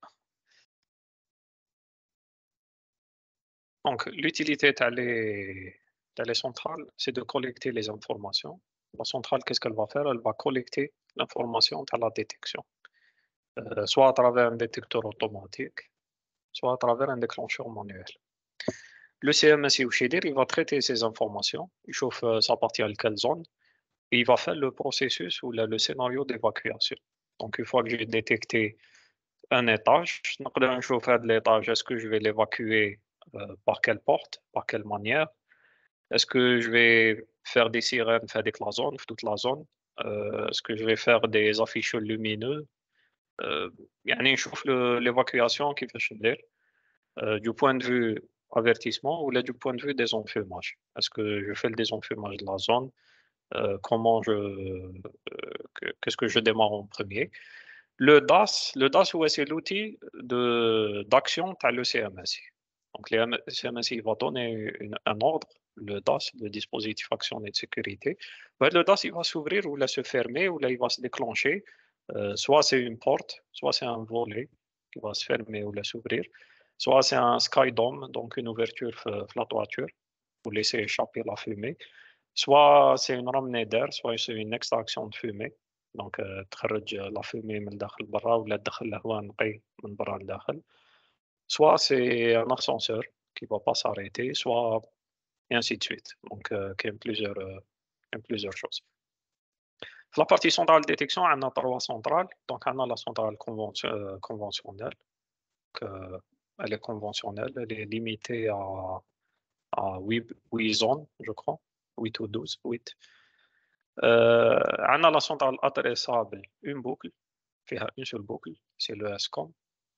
Donc, l'utilité des centrales, c'est de collecter les informations. La centrale, qu'est-ce qu'elle va faire? Elle va collecter l'information de la détection, soit à travers un détecteur automatique, soit à travers un déclencheur manuel. Le CMSI ou Shader, il va traiter ces informations, il chauffe sa partie à quelle zone, et il va faire le processus ou le scénario d'évacuation. Donc, une fois que j'ai détecté un étage, je chauffe de l'étage, est-ce que je vais l'évacuer par quelle porte, par quelle manière? Est-ce que je vais faire des sirènes, faire des cloisons, toute la zone? Est-ce que je vais faire des afficheurs lumineux? يعني نشوف l'évacuation كيفاش ندير du point de vue avertissement ou là du point de vue des enfumages. Est-ce que je fais le désenfumage de la zone? Comment qu'est-ce que je démarre en premier? Le DAS, ouais, c'est l'outil d'action par le CMSI. Donc, le CMSI va donner un ordre, le DAS, le dispositif action et de sécurité. Le DAS, il va s'ouvrir ou là se fermer ou là il va se déclencher. Soit c'est une porte, soit c'est un volet qui va se fermer ou là s'ouvrir. Soit c'est un skydome, donc une ouverture de la toiture pour laisser échapper la fumée. Soit c'est une ramenée d'air, soit c'est une extraction de fumée. Donc تخرج la fumée من الداخل برا ولا تدخل الهواء نقي من برا لداخل. Soit c'est un ascenseur qui va pas s'arrêter, soit et ainsi de suite. Donc il y a plusieurs choses. La partie centrale de détection, on a 3 centrales. Donc on a la centrale conventionnelle. Elle est conventionnelle, elle est limitée à 8 zones, je crois. 8 ou 12, 8. On a la centrale adressable, une boucle, une seule boucle, c'est le SCOM.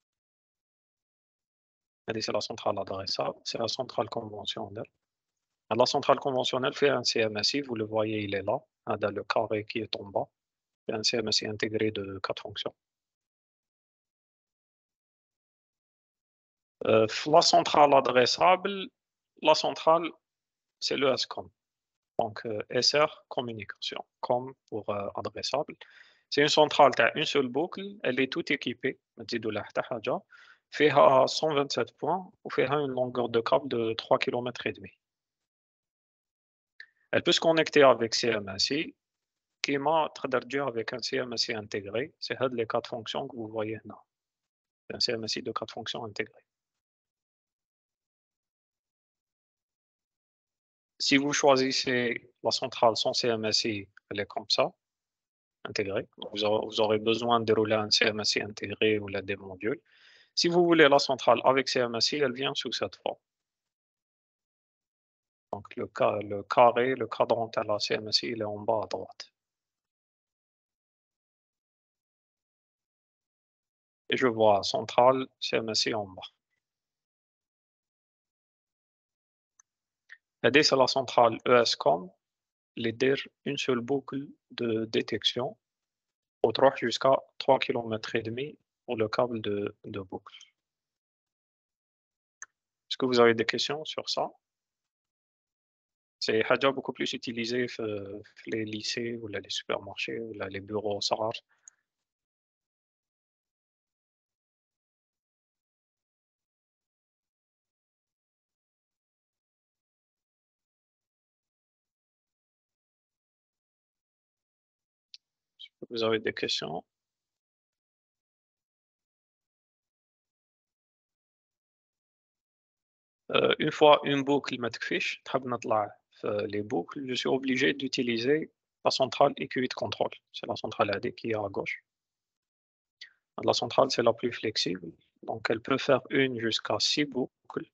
C'est la centrale adressable, c'est la centrale conventionnelle. La centrale conventionnelle fait un CMSI, vous le voyez, il est là, dans le carré qui est en bas. C'est un CMSI intégré de 4 fonctions. La centrale adressable, la centrale, c'est le SCOM. Donc, SR, communication, COM pour adressable. C'est une centrale, tu as une seule boucle, elle est toute équipée. Elle a 127 points ou fait une longueur de câble de 3 km et demi. Elle peut se connecter avec CMSI, qui m'a traduit avec un CMSI intégré. C'est les 4 fonctions que vous voyez là. C'est un CMSI de 4 fonctions intégrées. Si vous choisissez la centrale sans CMSI, elle est comme ça, intégrée. Vous aurez besoin de dérouler un CMSI intégré ou des modules. Si vous voulez la centrale avec CMSI, elle vient sous cette forme. Donc le carré, le cadran de la CMSI, il est en bas à droite. Et je vois centrale CMSI en bas. Et c'est la centrale ESCOM, l'aider une seule boucle de détection au droit jusqu'à 3 km et demi pour le câble de boucle. Est-ce que vous avez des questions sur ça? C'est beaucoup plus utilisé dans les lycées ou les supermarchés ou les bureaux SAR. Vous avez des questions? Une fois une boucle matfiche, les boucles, je suis obligé d'utiliser la centrale EQI de contrôle. C'est la centrale AD qui est à gauche. La centrale, c'est la plus flexible. Donc, elle peut faire une jusqu'à 6 boucles.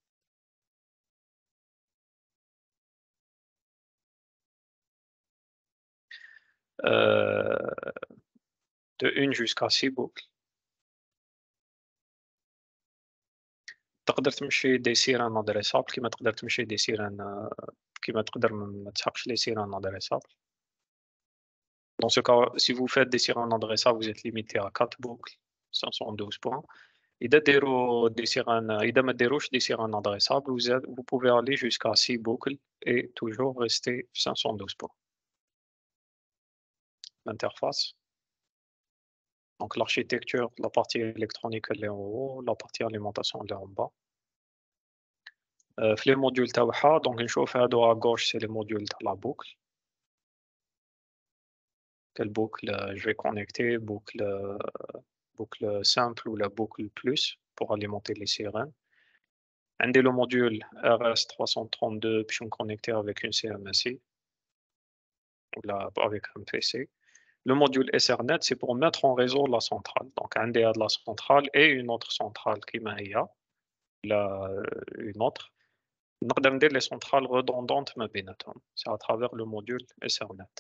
De 1 jusqu'à 6 boucles. تقدر تمشي des sirènes adressables كيما تقدر تمشي des sirènes كيما تقدر ما تسحقش les sirènes adressables. Dans ce cas, si vous faites des sirènes adressables, vous êtes limité à 4 boucles, 512 points. إذا ديروا des sirènes, إذا ما ديروش des sirènes adressables, vous pouvez aller jusqu'à 6 boucles et toujours rester 512 points. l'interface. Donc l'architecture, la partie électronique elle est en haut, la partie alimentation elle est en bas. Les modules تاعها donc نشوف هادو à gauche c'est les modules de la boucle. Quelle boucle je vais connecter, boucle simple ou la boucle plus pour alimenter les sirènes. عندي le module RS332 puis on connecter avec une CMSI ou là avec un PC. Le module Ethernet, c'est pour mettre en réseau la centrale. Donc, un de la centrale et une autre centrale qui m'a une autre. نقدر ندير les centrales redondantes ما بيناتهم. C'est à travers le module Ethernet.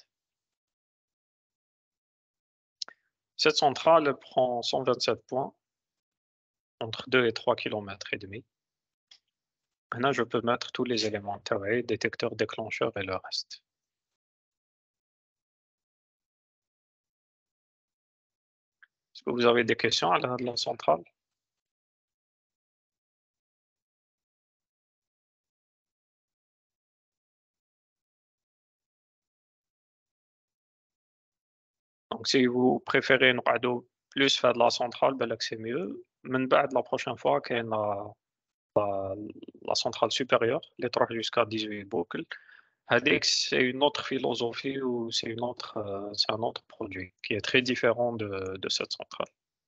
Cette centrale elle prend 127 points entre 2 et 3 km et demi. Maintenant, je peux mettre tous les éléments terrés, détecteurs, déclencheurs et le reste. Est-ce que vous avez des questions à la centrale? Donc, si vous préférez نقعدوا plus faire de la centrale, ben là, c'est mieux. من بعد la prochaine fois كاين la centrale supérieure اللي تروح jusqu'à 18 boucles. هذيك c'est une autre philosophie ou c'est un autre produit qui est très différent de cette centrale.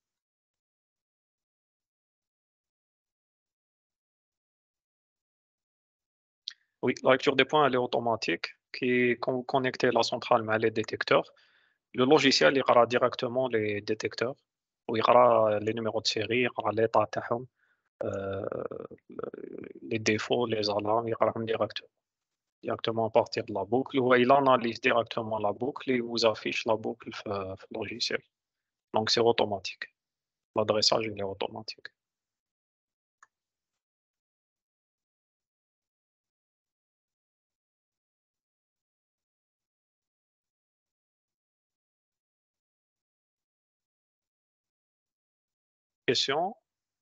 Oui, la lecture des points elle est automatique. Quand vous connectez la centrale à les détecteurs, le logiciel il يقرا directement les détecteurs ويقرا les numéros de série, يقرا l'état تاعهم, les défauts, les alarmes, يقراهم directement à partir de la boucle. Ou il analyse directement la boucle et vous affiche la boucle dans le logiciel. Donc c'est automatique. L'adressage il est automatique. Question?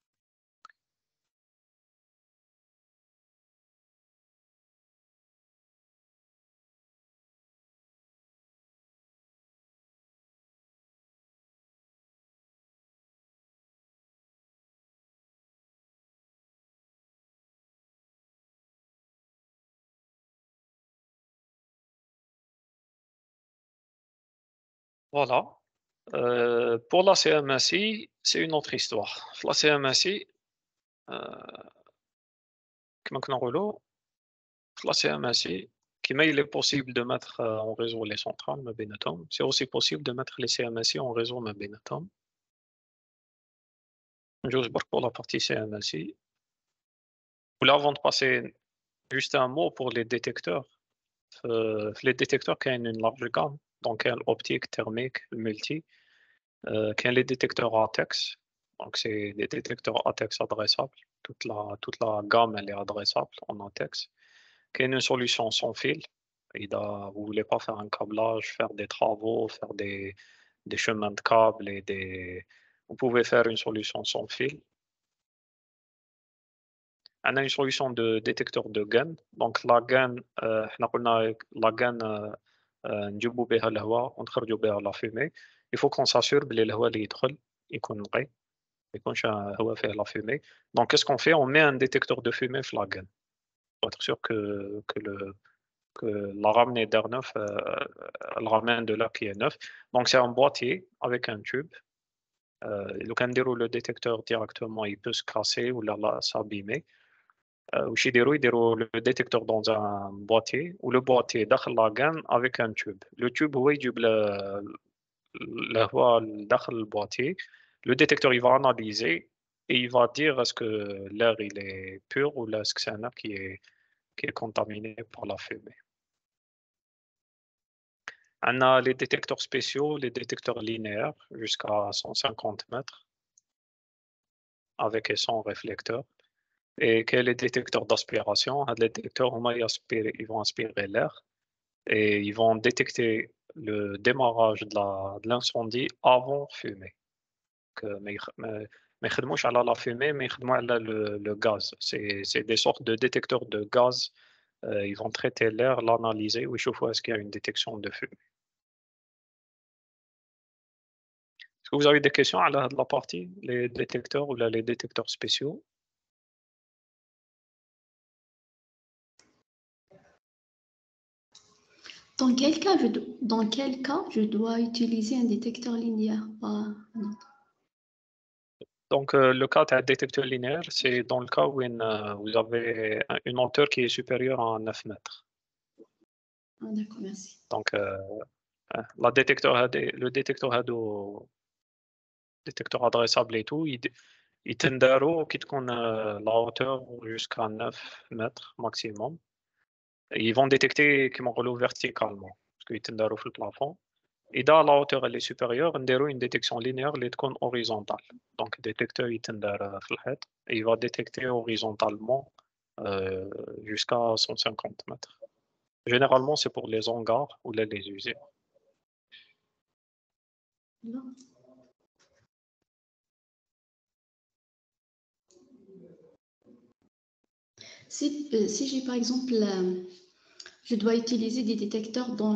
Voilà. Pour la CMSI, c'est une autre histoire. La CMSI, comme on la CMSI, il est possible de mettre en réseau les centrales, c'est aussi possible de mettre les CMSI en réseau. Juste pour la partie CMSI. Là, avant de passer, juste un mot pour les détecteurs. Les détecteurs qui ont une large gamme, donc optique, thermique, multi, qui ont les détecteurs ATEX, donc c'est des détecteurs ATEX adressables. Toute la gamme elle est adressable en ATEX. Qui a une solution sans fil. Vous ne voulez pas faire un câblage, faire des travaux, faire des chemins de câbles vous pouvez faire une solution sans fil. On a une solution de détecteur de gain. Donc la gain, نجيبوا بها الهواء ونخرجوا بها la fumée. Il faut qu'on s'assure que الهواء اللي يدخل يكون نقي، ما يكونش هواء فيه la fumée. Donc qu'est-ce qu'on fait? On met un détecteur de fumée في la gain pour être sûr que la ramenée d'air neuf, elle ramène de l'air qui est neuf. Donc c'est un boîtier avec un tube. Le détecteur directement, il peut se casser ou s'abîmer. Le détecteur dans un boîtier ou le boîtier dans la gaine avec un tube. Le tube, oui, le boîtier. Le détecteur, il va analyser et il va dire est-ce que l'air il est pur ou est-ce que c'est un air qui est contaminé par la fumée. On a les détecteurs spéciaux, les détecteurs linéaires jusqu'à 150 mètres avec et sans réflecteur. Et quels les détecteurs d'aspiration? Les détecteurs ils vont aspirer l'air et ils vont détecter le démarrage de l'incendie avant fumée. Mais يخدموش على la fumée, mais يخدموا على le gaz. C'est des sortes de détecteurs de gaz. Ils vont traiter l'air, l'analyser ou ils est-ce qu'il y a une détection de fumée. que vous avez des questions à la partie, les détecteurs ou là, les détecteurs spéciaux? Dans quel cas je dois utiliser un détecteur linéaire, pas un autre? Donc, le cas d'un détecteur linéaire, c'est dans le cas où vous avez une hauteur qui est supérieure à 9 mètres. Ah, d'accord, merci. Donc, le détecteur adressable et tout, il تنداروا كي تكون la hauteur jusqu'à 9 mètres maximum. Et ils vont détecter كيما نقولوا verticalement parce qu'ils تنداروا في الplafond. Et dans la hauteur elle est supérieure, نديروا une détection linéaire اللي تكون horizontale. Donc détecteur يتندار في الحيط et il va détecter horizontalement jusqu'à 150 mètres. Généralement, c'est pour les hangars ou les usines. Non. Si j'ai par exemple, je dois utiliser des détecteurs dans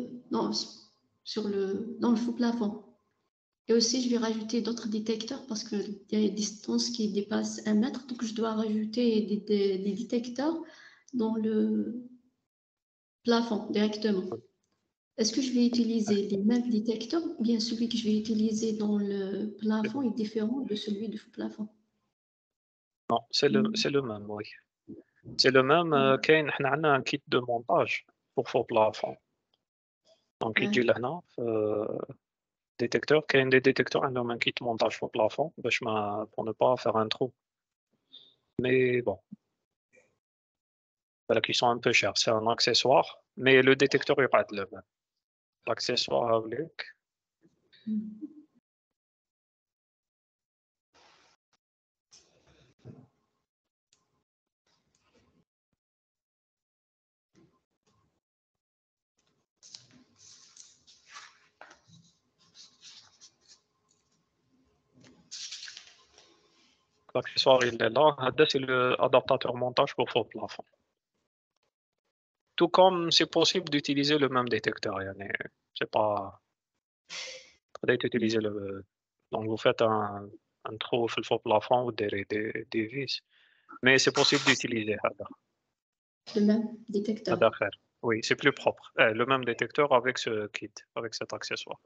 le faux plafond. Et aussi, je vais rajouter d'autres détecteurs parce qu'il y a des distances qui dépassent 1 mètre. Donc, je dois rajouter des détecteurs dans le plafond directement. Est-ce que je vais utiliser les mêmes détecteurs ou bien celui que je vais utiliser dans le plafond est différent de celui du faux plafond? Non, c'est le même, oui. C'est le même. كاين حنا عندنا un kit de montage pour faux plafond. Donc, يجي لهنا détecteur. كاين des détecteurs عندهم un kit montage faux plafond pour ne pas faire un trou. Mais bon, voilà, qui sont un peu chers. C'est un accessoire, mais le détecteur il rate le même. L'accessoire avec. L'accessoire il est là. C'est l'adaptateur montage pour faux plafond. Tout comme c'est possible d'utiliser le même détecteur. C'est pas. Utiliser donc vous faites un trou في الفaux plafond ou des vis. Mais c'est possible d'utiliser هذا. Le même détecteur. هذا خير. Oui, c'est plus propre. Le même détecteur avec ce kit, avec cet accessoire.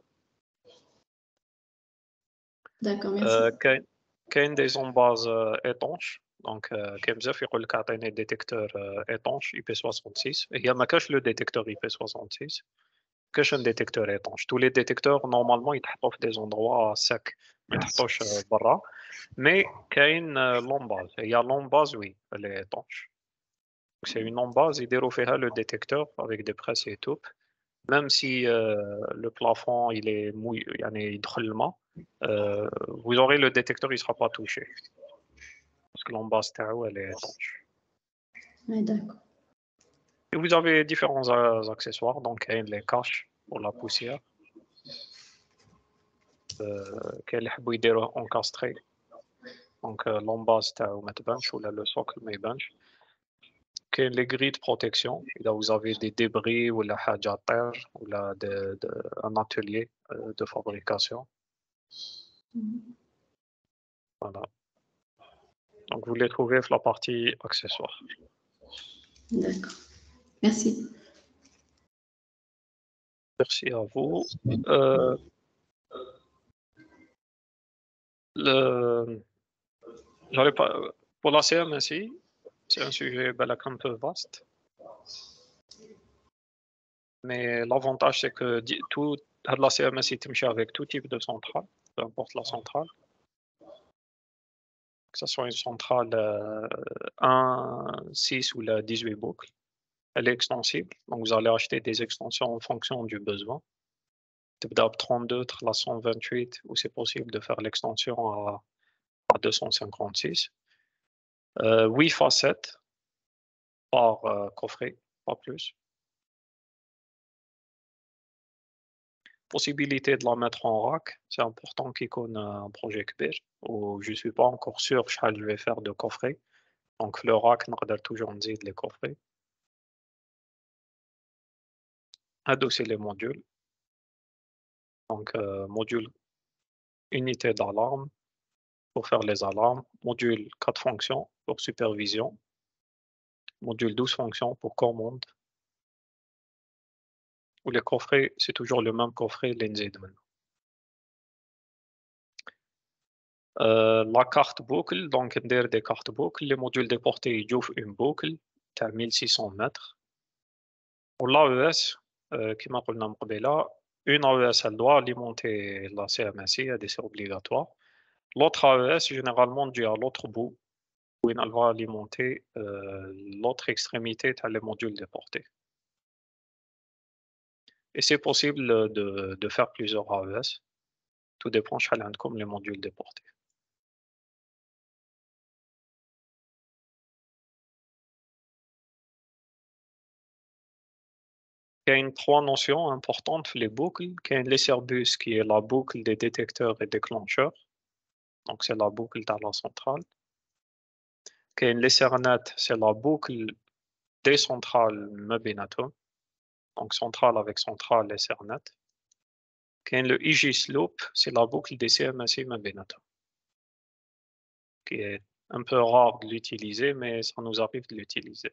D'accord, merci. كاين des embases étanches. Donc كاين بزاف يقول لك اعطيني détecteur étanche IP66. هي ما كاش le détecteur IP66. كاش un détecteur étanche. Tous les détecteurs normalement يتحطوا في des endroits secs. ما يتحطوش برا. Mais كاين l'embase. Il y a l'embase, oui, elle est étanche. C'est une embase, يديروا فيها le détecteur avec des presses et tout. Même si le plafond il est mouillé, يعني يدخل الماء, vous aurez le détecteur, il ne sera pas touché. Parce que l'embase تاعو elle est étanche. Ouais, d'accord. Et vous avez différents accessoires, donc il y a les caches pour la poussière. كاين اللي يحبوا يديروه encastré. Donc l'embase تاعو ما تبانش ولا le socle ما يبانش. كاين les grilles de protection. Là vous avez des débris ou la حاجة طير ou un atelier de fabrication. Voilà. Donc vous les trouvez dans la partie accessoires. D'accord. Merci. Merci à vous. Pour la CMSI, c'est un sujet un peu vaste. Mais l'avantage, c'est que la CMSI تمشي avec tout type de centrale, peu importe la centrale. Que ce soit une centrale 1, 6 ou la 18 boucles. Elle est extensible, donc vous allez acheter des extensions en fonction du besoin. تبدأ ب 32, la 128, où c'est possible de faire l'extension à 256. 8 facettes par coffret, pas plus. Possibilité de la mettre en rack, c'est important qu'il y ait un projet كبير, où je ne suis pas encore sûr شحال je vais faire de coffret. Donc le rack, نقدر toujours نزيد les coffrets. هادو c'est les modules. Donc module unité d'alarme pour faire les alarmes, module 4 fonctions pour supervision, module 12 fonctions pour commande. Ou les coffrets, c'est toujours le même coffret, l'NZman. La carte boucle, donc derrière des cartes boucles, les modules déportés, ils ouvrent une boucle à 1600 mètres. Pour l'AES, qui m'a dit là, une AES, elle doit alimenter la CMSI, c'est obligatoire. L'autre AES, généralement, dû à l'autre bout, où elle va alimenter l'autre extrémité les modules déportés. Et c'est possible de faire plusieurs AES. Tout dépend de comme les modules déportés. Il y a trois notions importantes les boucles. Il y a l'Airbus qui est la boucle des détecteurs et déclencheurs. Donc, c'est la boucle dans la centrale. Il y a l'Ethernet, c'est la boucle des centrales Mabinato. Donc, centrale avec centrale Ethernet. Il y a le Aegis Loop, c'est la boucle des CMSI Mabinato. Qui est un peu rare de l'utiliser, mais ça nous arrive de l'utiliser.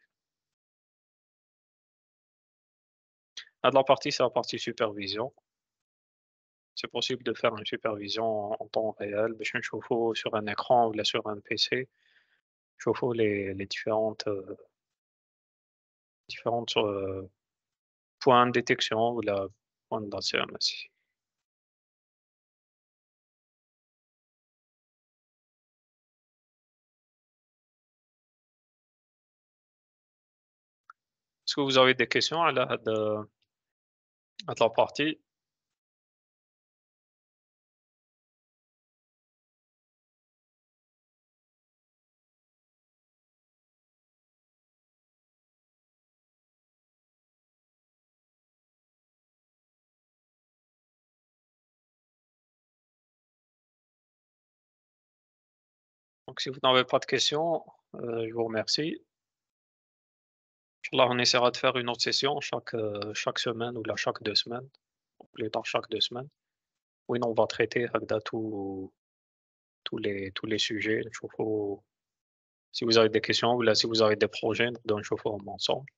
La partie, c'est la partie supervision. C'est possible de faire une supervision en temps réel, je chauffe sur un écran ou sur un PC, chauffe les différentes points de détection ou la point de CMSI. Est-ce que vous avez des questions à la partie? Donc, si vous n'avez pas de questions, je vous remercie. Là, on essaiera de faire une autre session chaque semaine ou là, chaque 2 semaines, ou plus tard chaque 2 semaines. Oui, on va traiter tous les sujets. Si vous avez des questions ou là, si vous avez des projets, nous chauffe ensemble.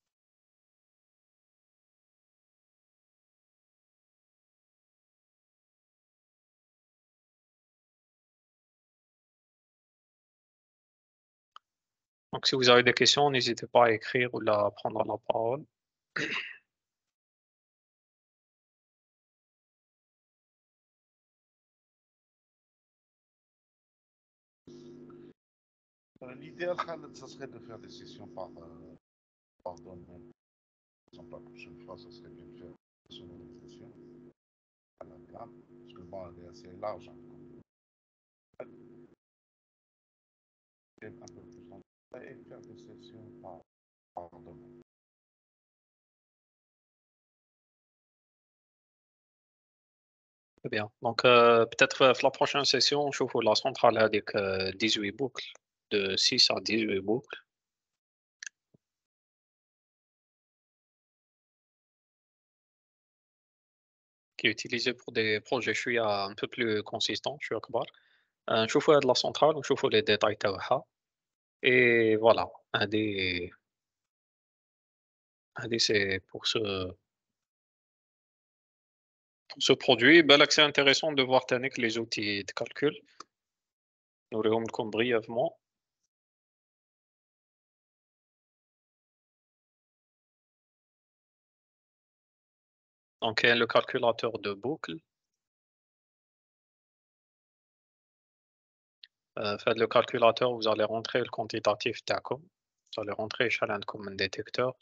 Donc, si vous avez des questions, n'hésitez pas à écrire ou à prendre la parole. L'idéal, Khaled, ça serait de faire des sessions par domaine. Par exemple, la prochaine fois, ça serait bien de faire une sonorisation à la gamme, parce que bon, elle est assez large. Hein. Et un peu plus en détail et faire des sessions par domaine. Très bien. Donc, peut-être la prochaine session, on chauffe la centrale avec 18 boucles, de 6 à 18 boucles. Qui est utilisé pour des projets un peu plus consistants, je suis akbar. نشوفوا هاد la centrale, ونشوفوا les détails تاعها. Et voilà, c'est pour ce produit. Ben là, c'est intéressant de voir que les outils de calcul. Nous les montrons brièvement. Donc, il y a le calculateur de boucle. Faites le calculateur, vous allez rentrer le quantitatif TACOM. Vous allez rentrer challenge comme un détecteur.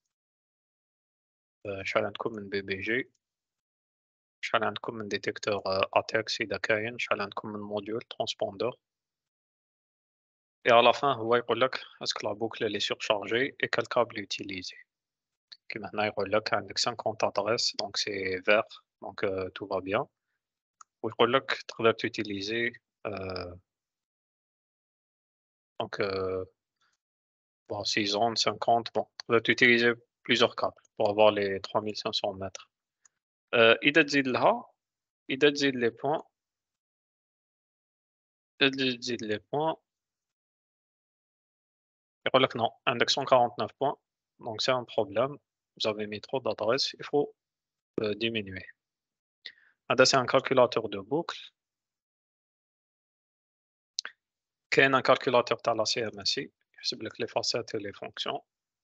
Challenge comme un BBG. Challenge comme un détecteur ATEX et d'Akayen. Challenge comme un module transpondeur. Et à la fin, vous voyez est-ce que la boucle elle est surchargée et quel câble utiliser. Okay, maintenant, il y a 50 adresses, donc c'est vert, donc tout va bien. Vous pouvez utiliser donc 6 ondes, 50, bon, vous pouvez utiliser plusieurs câbles pour avoir les 3500 mètres. إذا تزيد لها les points تزيد les points. يقول لك non, عندك 149 points, donc c'est un problème. Vous avez mis trop d'adresses, il faut diminuer. هذا c'est un calculateur de boucle. كاين un calculateur تاع la CMSI يحسب لك les facettes et les fonctions.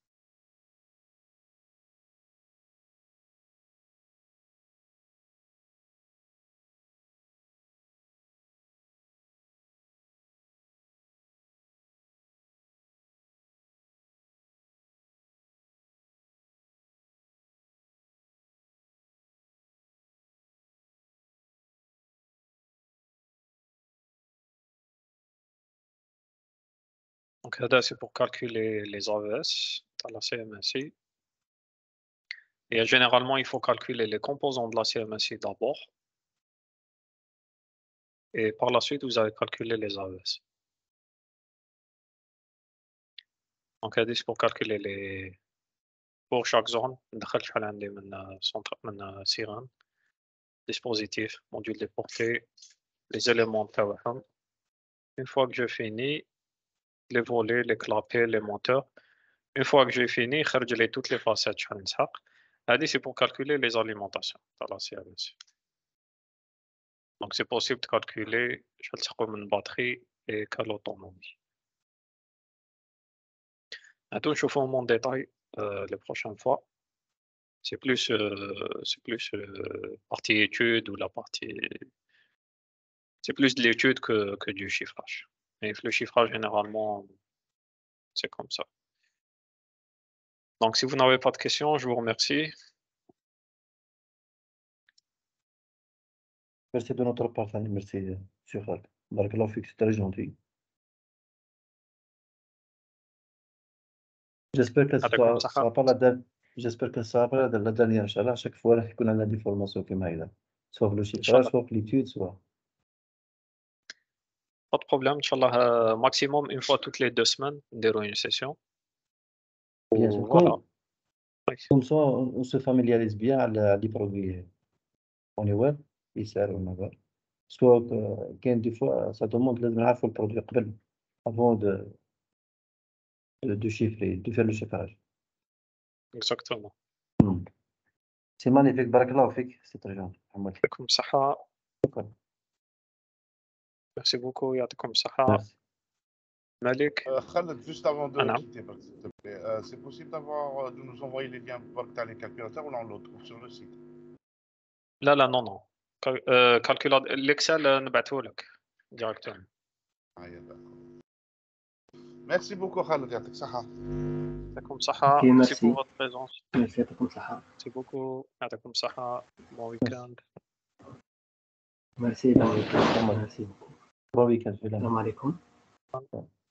Donc هذا c'est pour calculer les AES تاع la CMSI. Et généralement, il faut calculer les composants de la CMSI d'abord. Et par la suite, vous allez calculer les AES. Donc, c'est pour calculer les. Pour chaque zone, ندخل شحال عندي من centre من sirène, dispositif, module de portée, les éléments تاعهم. Une fois que je finis, les volets, les clapets, les moteurs. Une fois que j'ai fini, يخرج لي toutes les facettes شحال نسحق. C'est pour calculer les alimentations dans la CMSI. Donc, c'est possible de calculer une batterie et quelle autonomie. Maintenant, je fais en détail les prochaines fois. C'est plus partie étude ou la partie. C'est plus de l'étude que du chiffrage. Et le chiffrage, généralement, c'est comme ça. Donc, si vous n'avez pas de questions, je vous remercie. Merci de notre part, Fanny. Merci, Monsieur Khaled. Barakallah fik, c'est très gentil. J'espère que ce يعطيكم sera الصحة. pas la dernière. J'espère que ce sera pas la dernière. Inch'Allah, chaque fois, راح يكون عندنا des formations كيما هيدا. Soit pour le chiffrage, soit pour l'étude, soit. Pas de problème, Inch'Allah, maximum une fois toutes les 2 semaines, نديروا une session. Bien sûr. Voilà. Comme ça, on se familiarise bien على les produits on est web, يسعر ونظر. Soit كاين des fois, ça demande لازم نعرفوا le produit قبل avant de chiffrer, de faire le chiffrage. Exactement. C'est magnifique, barakallah fik, c'est très gentil. Mohamed. يعطيكم الصحة. شكرا. Merci beaucoup, يعطيكم الصحة. Merci. Malik. Khaled, juste avant de Anna. quitter, s'il te plaît, c'est possible de nous envoyer les liens pour que tu as les calculateurs ou là on le trouve sur le site? لا لا non. Calculateur l'Excel نبعثه لك directement. Ah, yeah, d'accord. Merci beaucoup, Khaled. يعطيك الصحة. يعطيكم الصحة. Ok, Merci merci. pour votre présence. Merci يعطيكم الصحة. Merci beaucoup. يعطيكم الصحة. Bon week-end. Merci. Merci beaucoup. Bon week-end. السلام عليكم.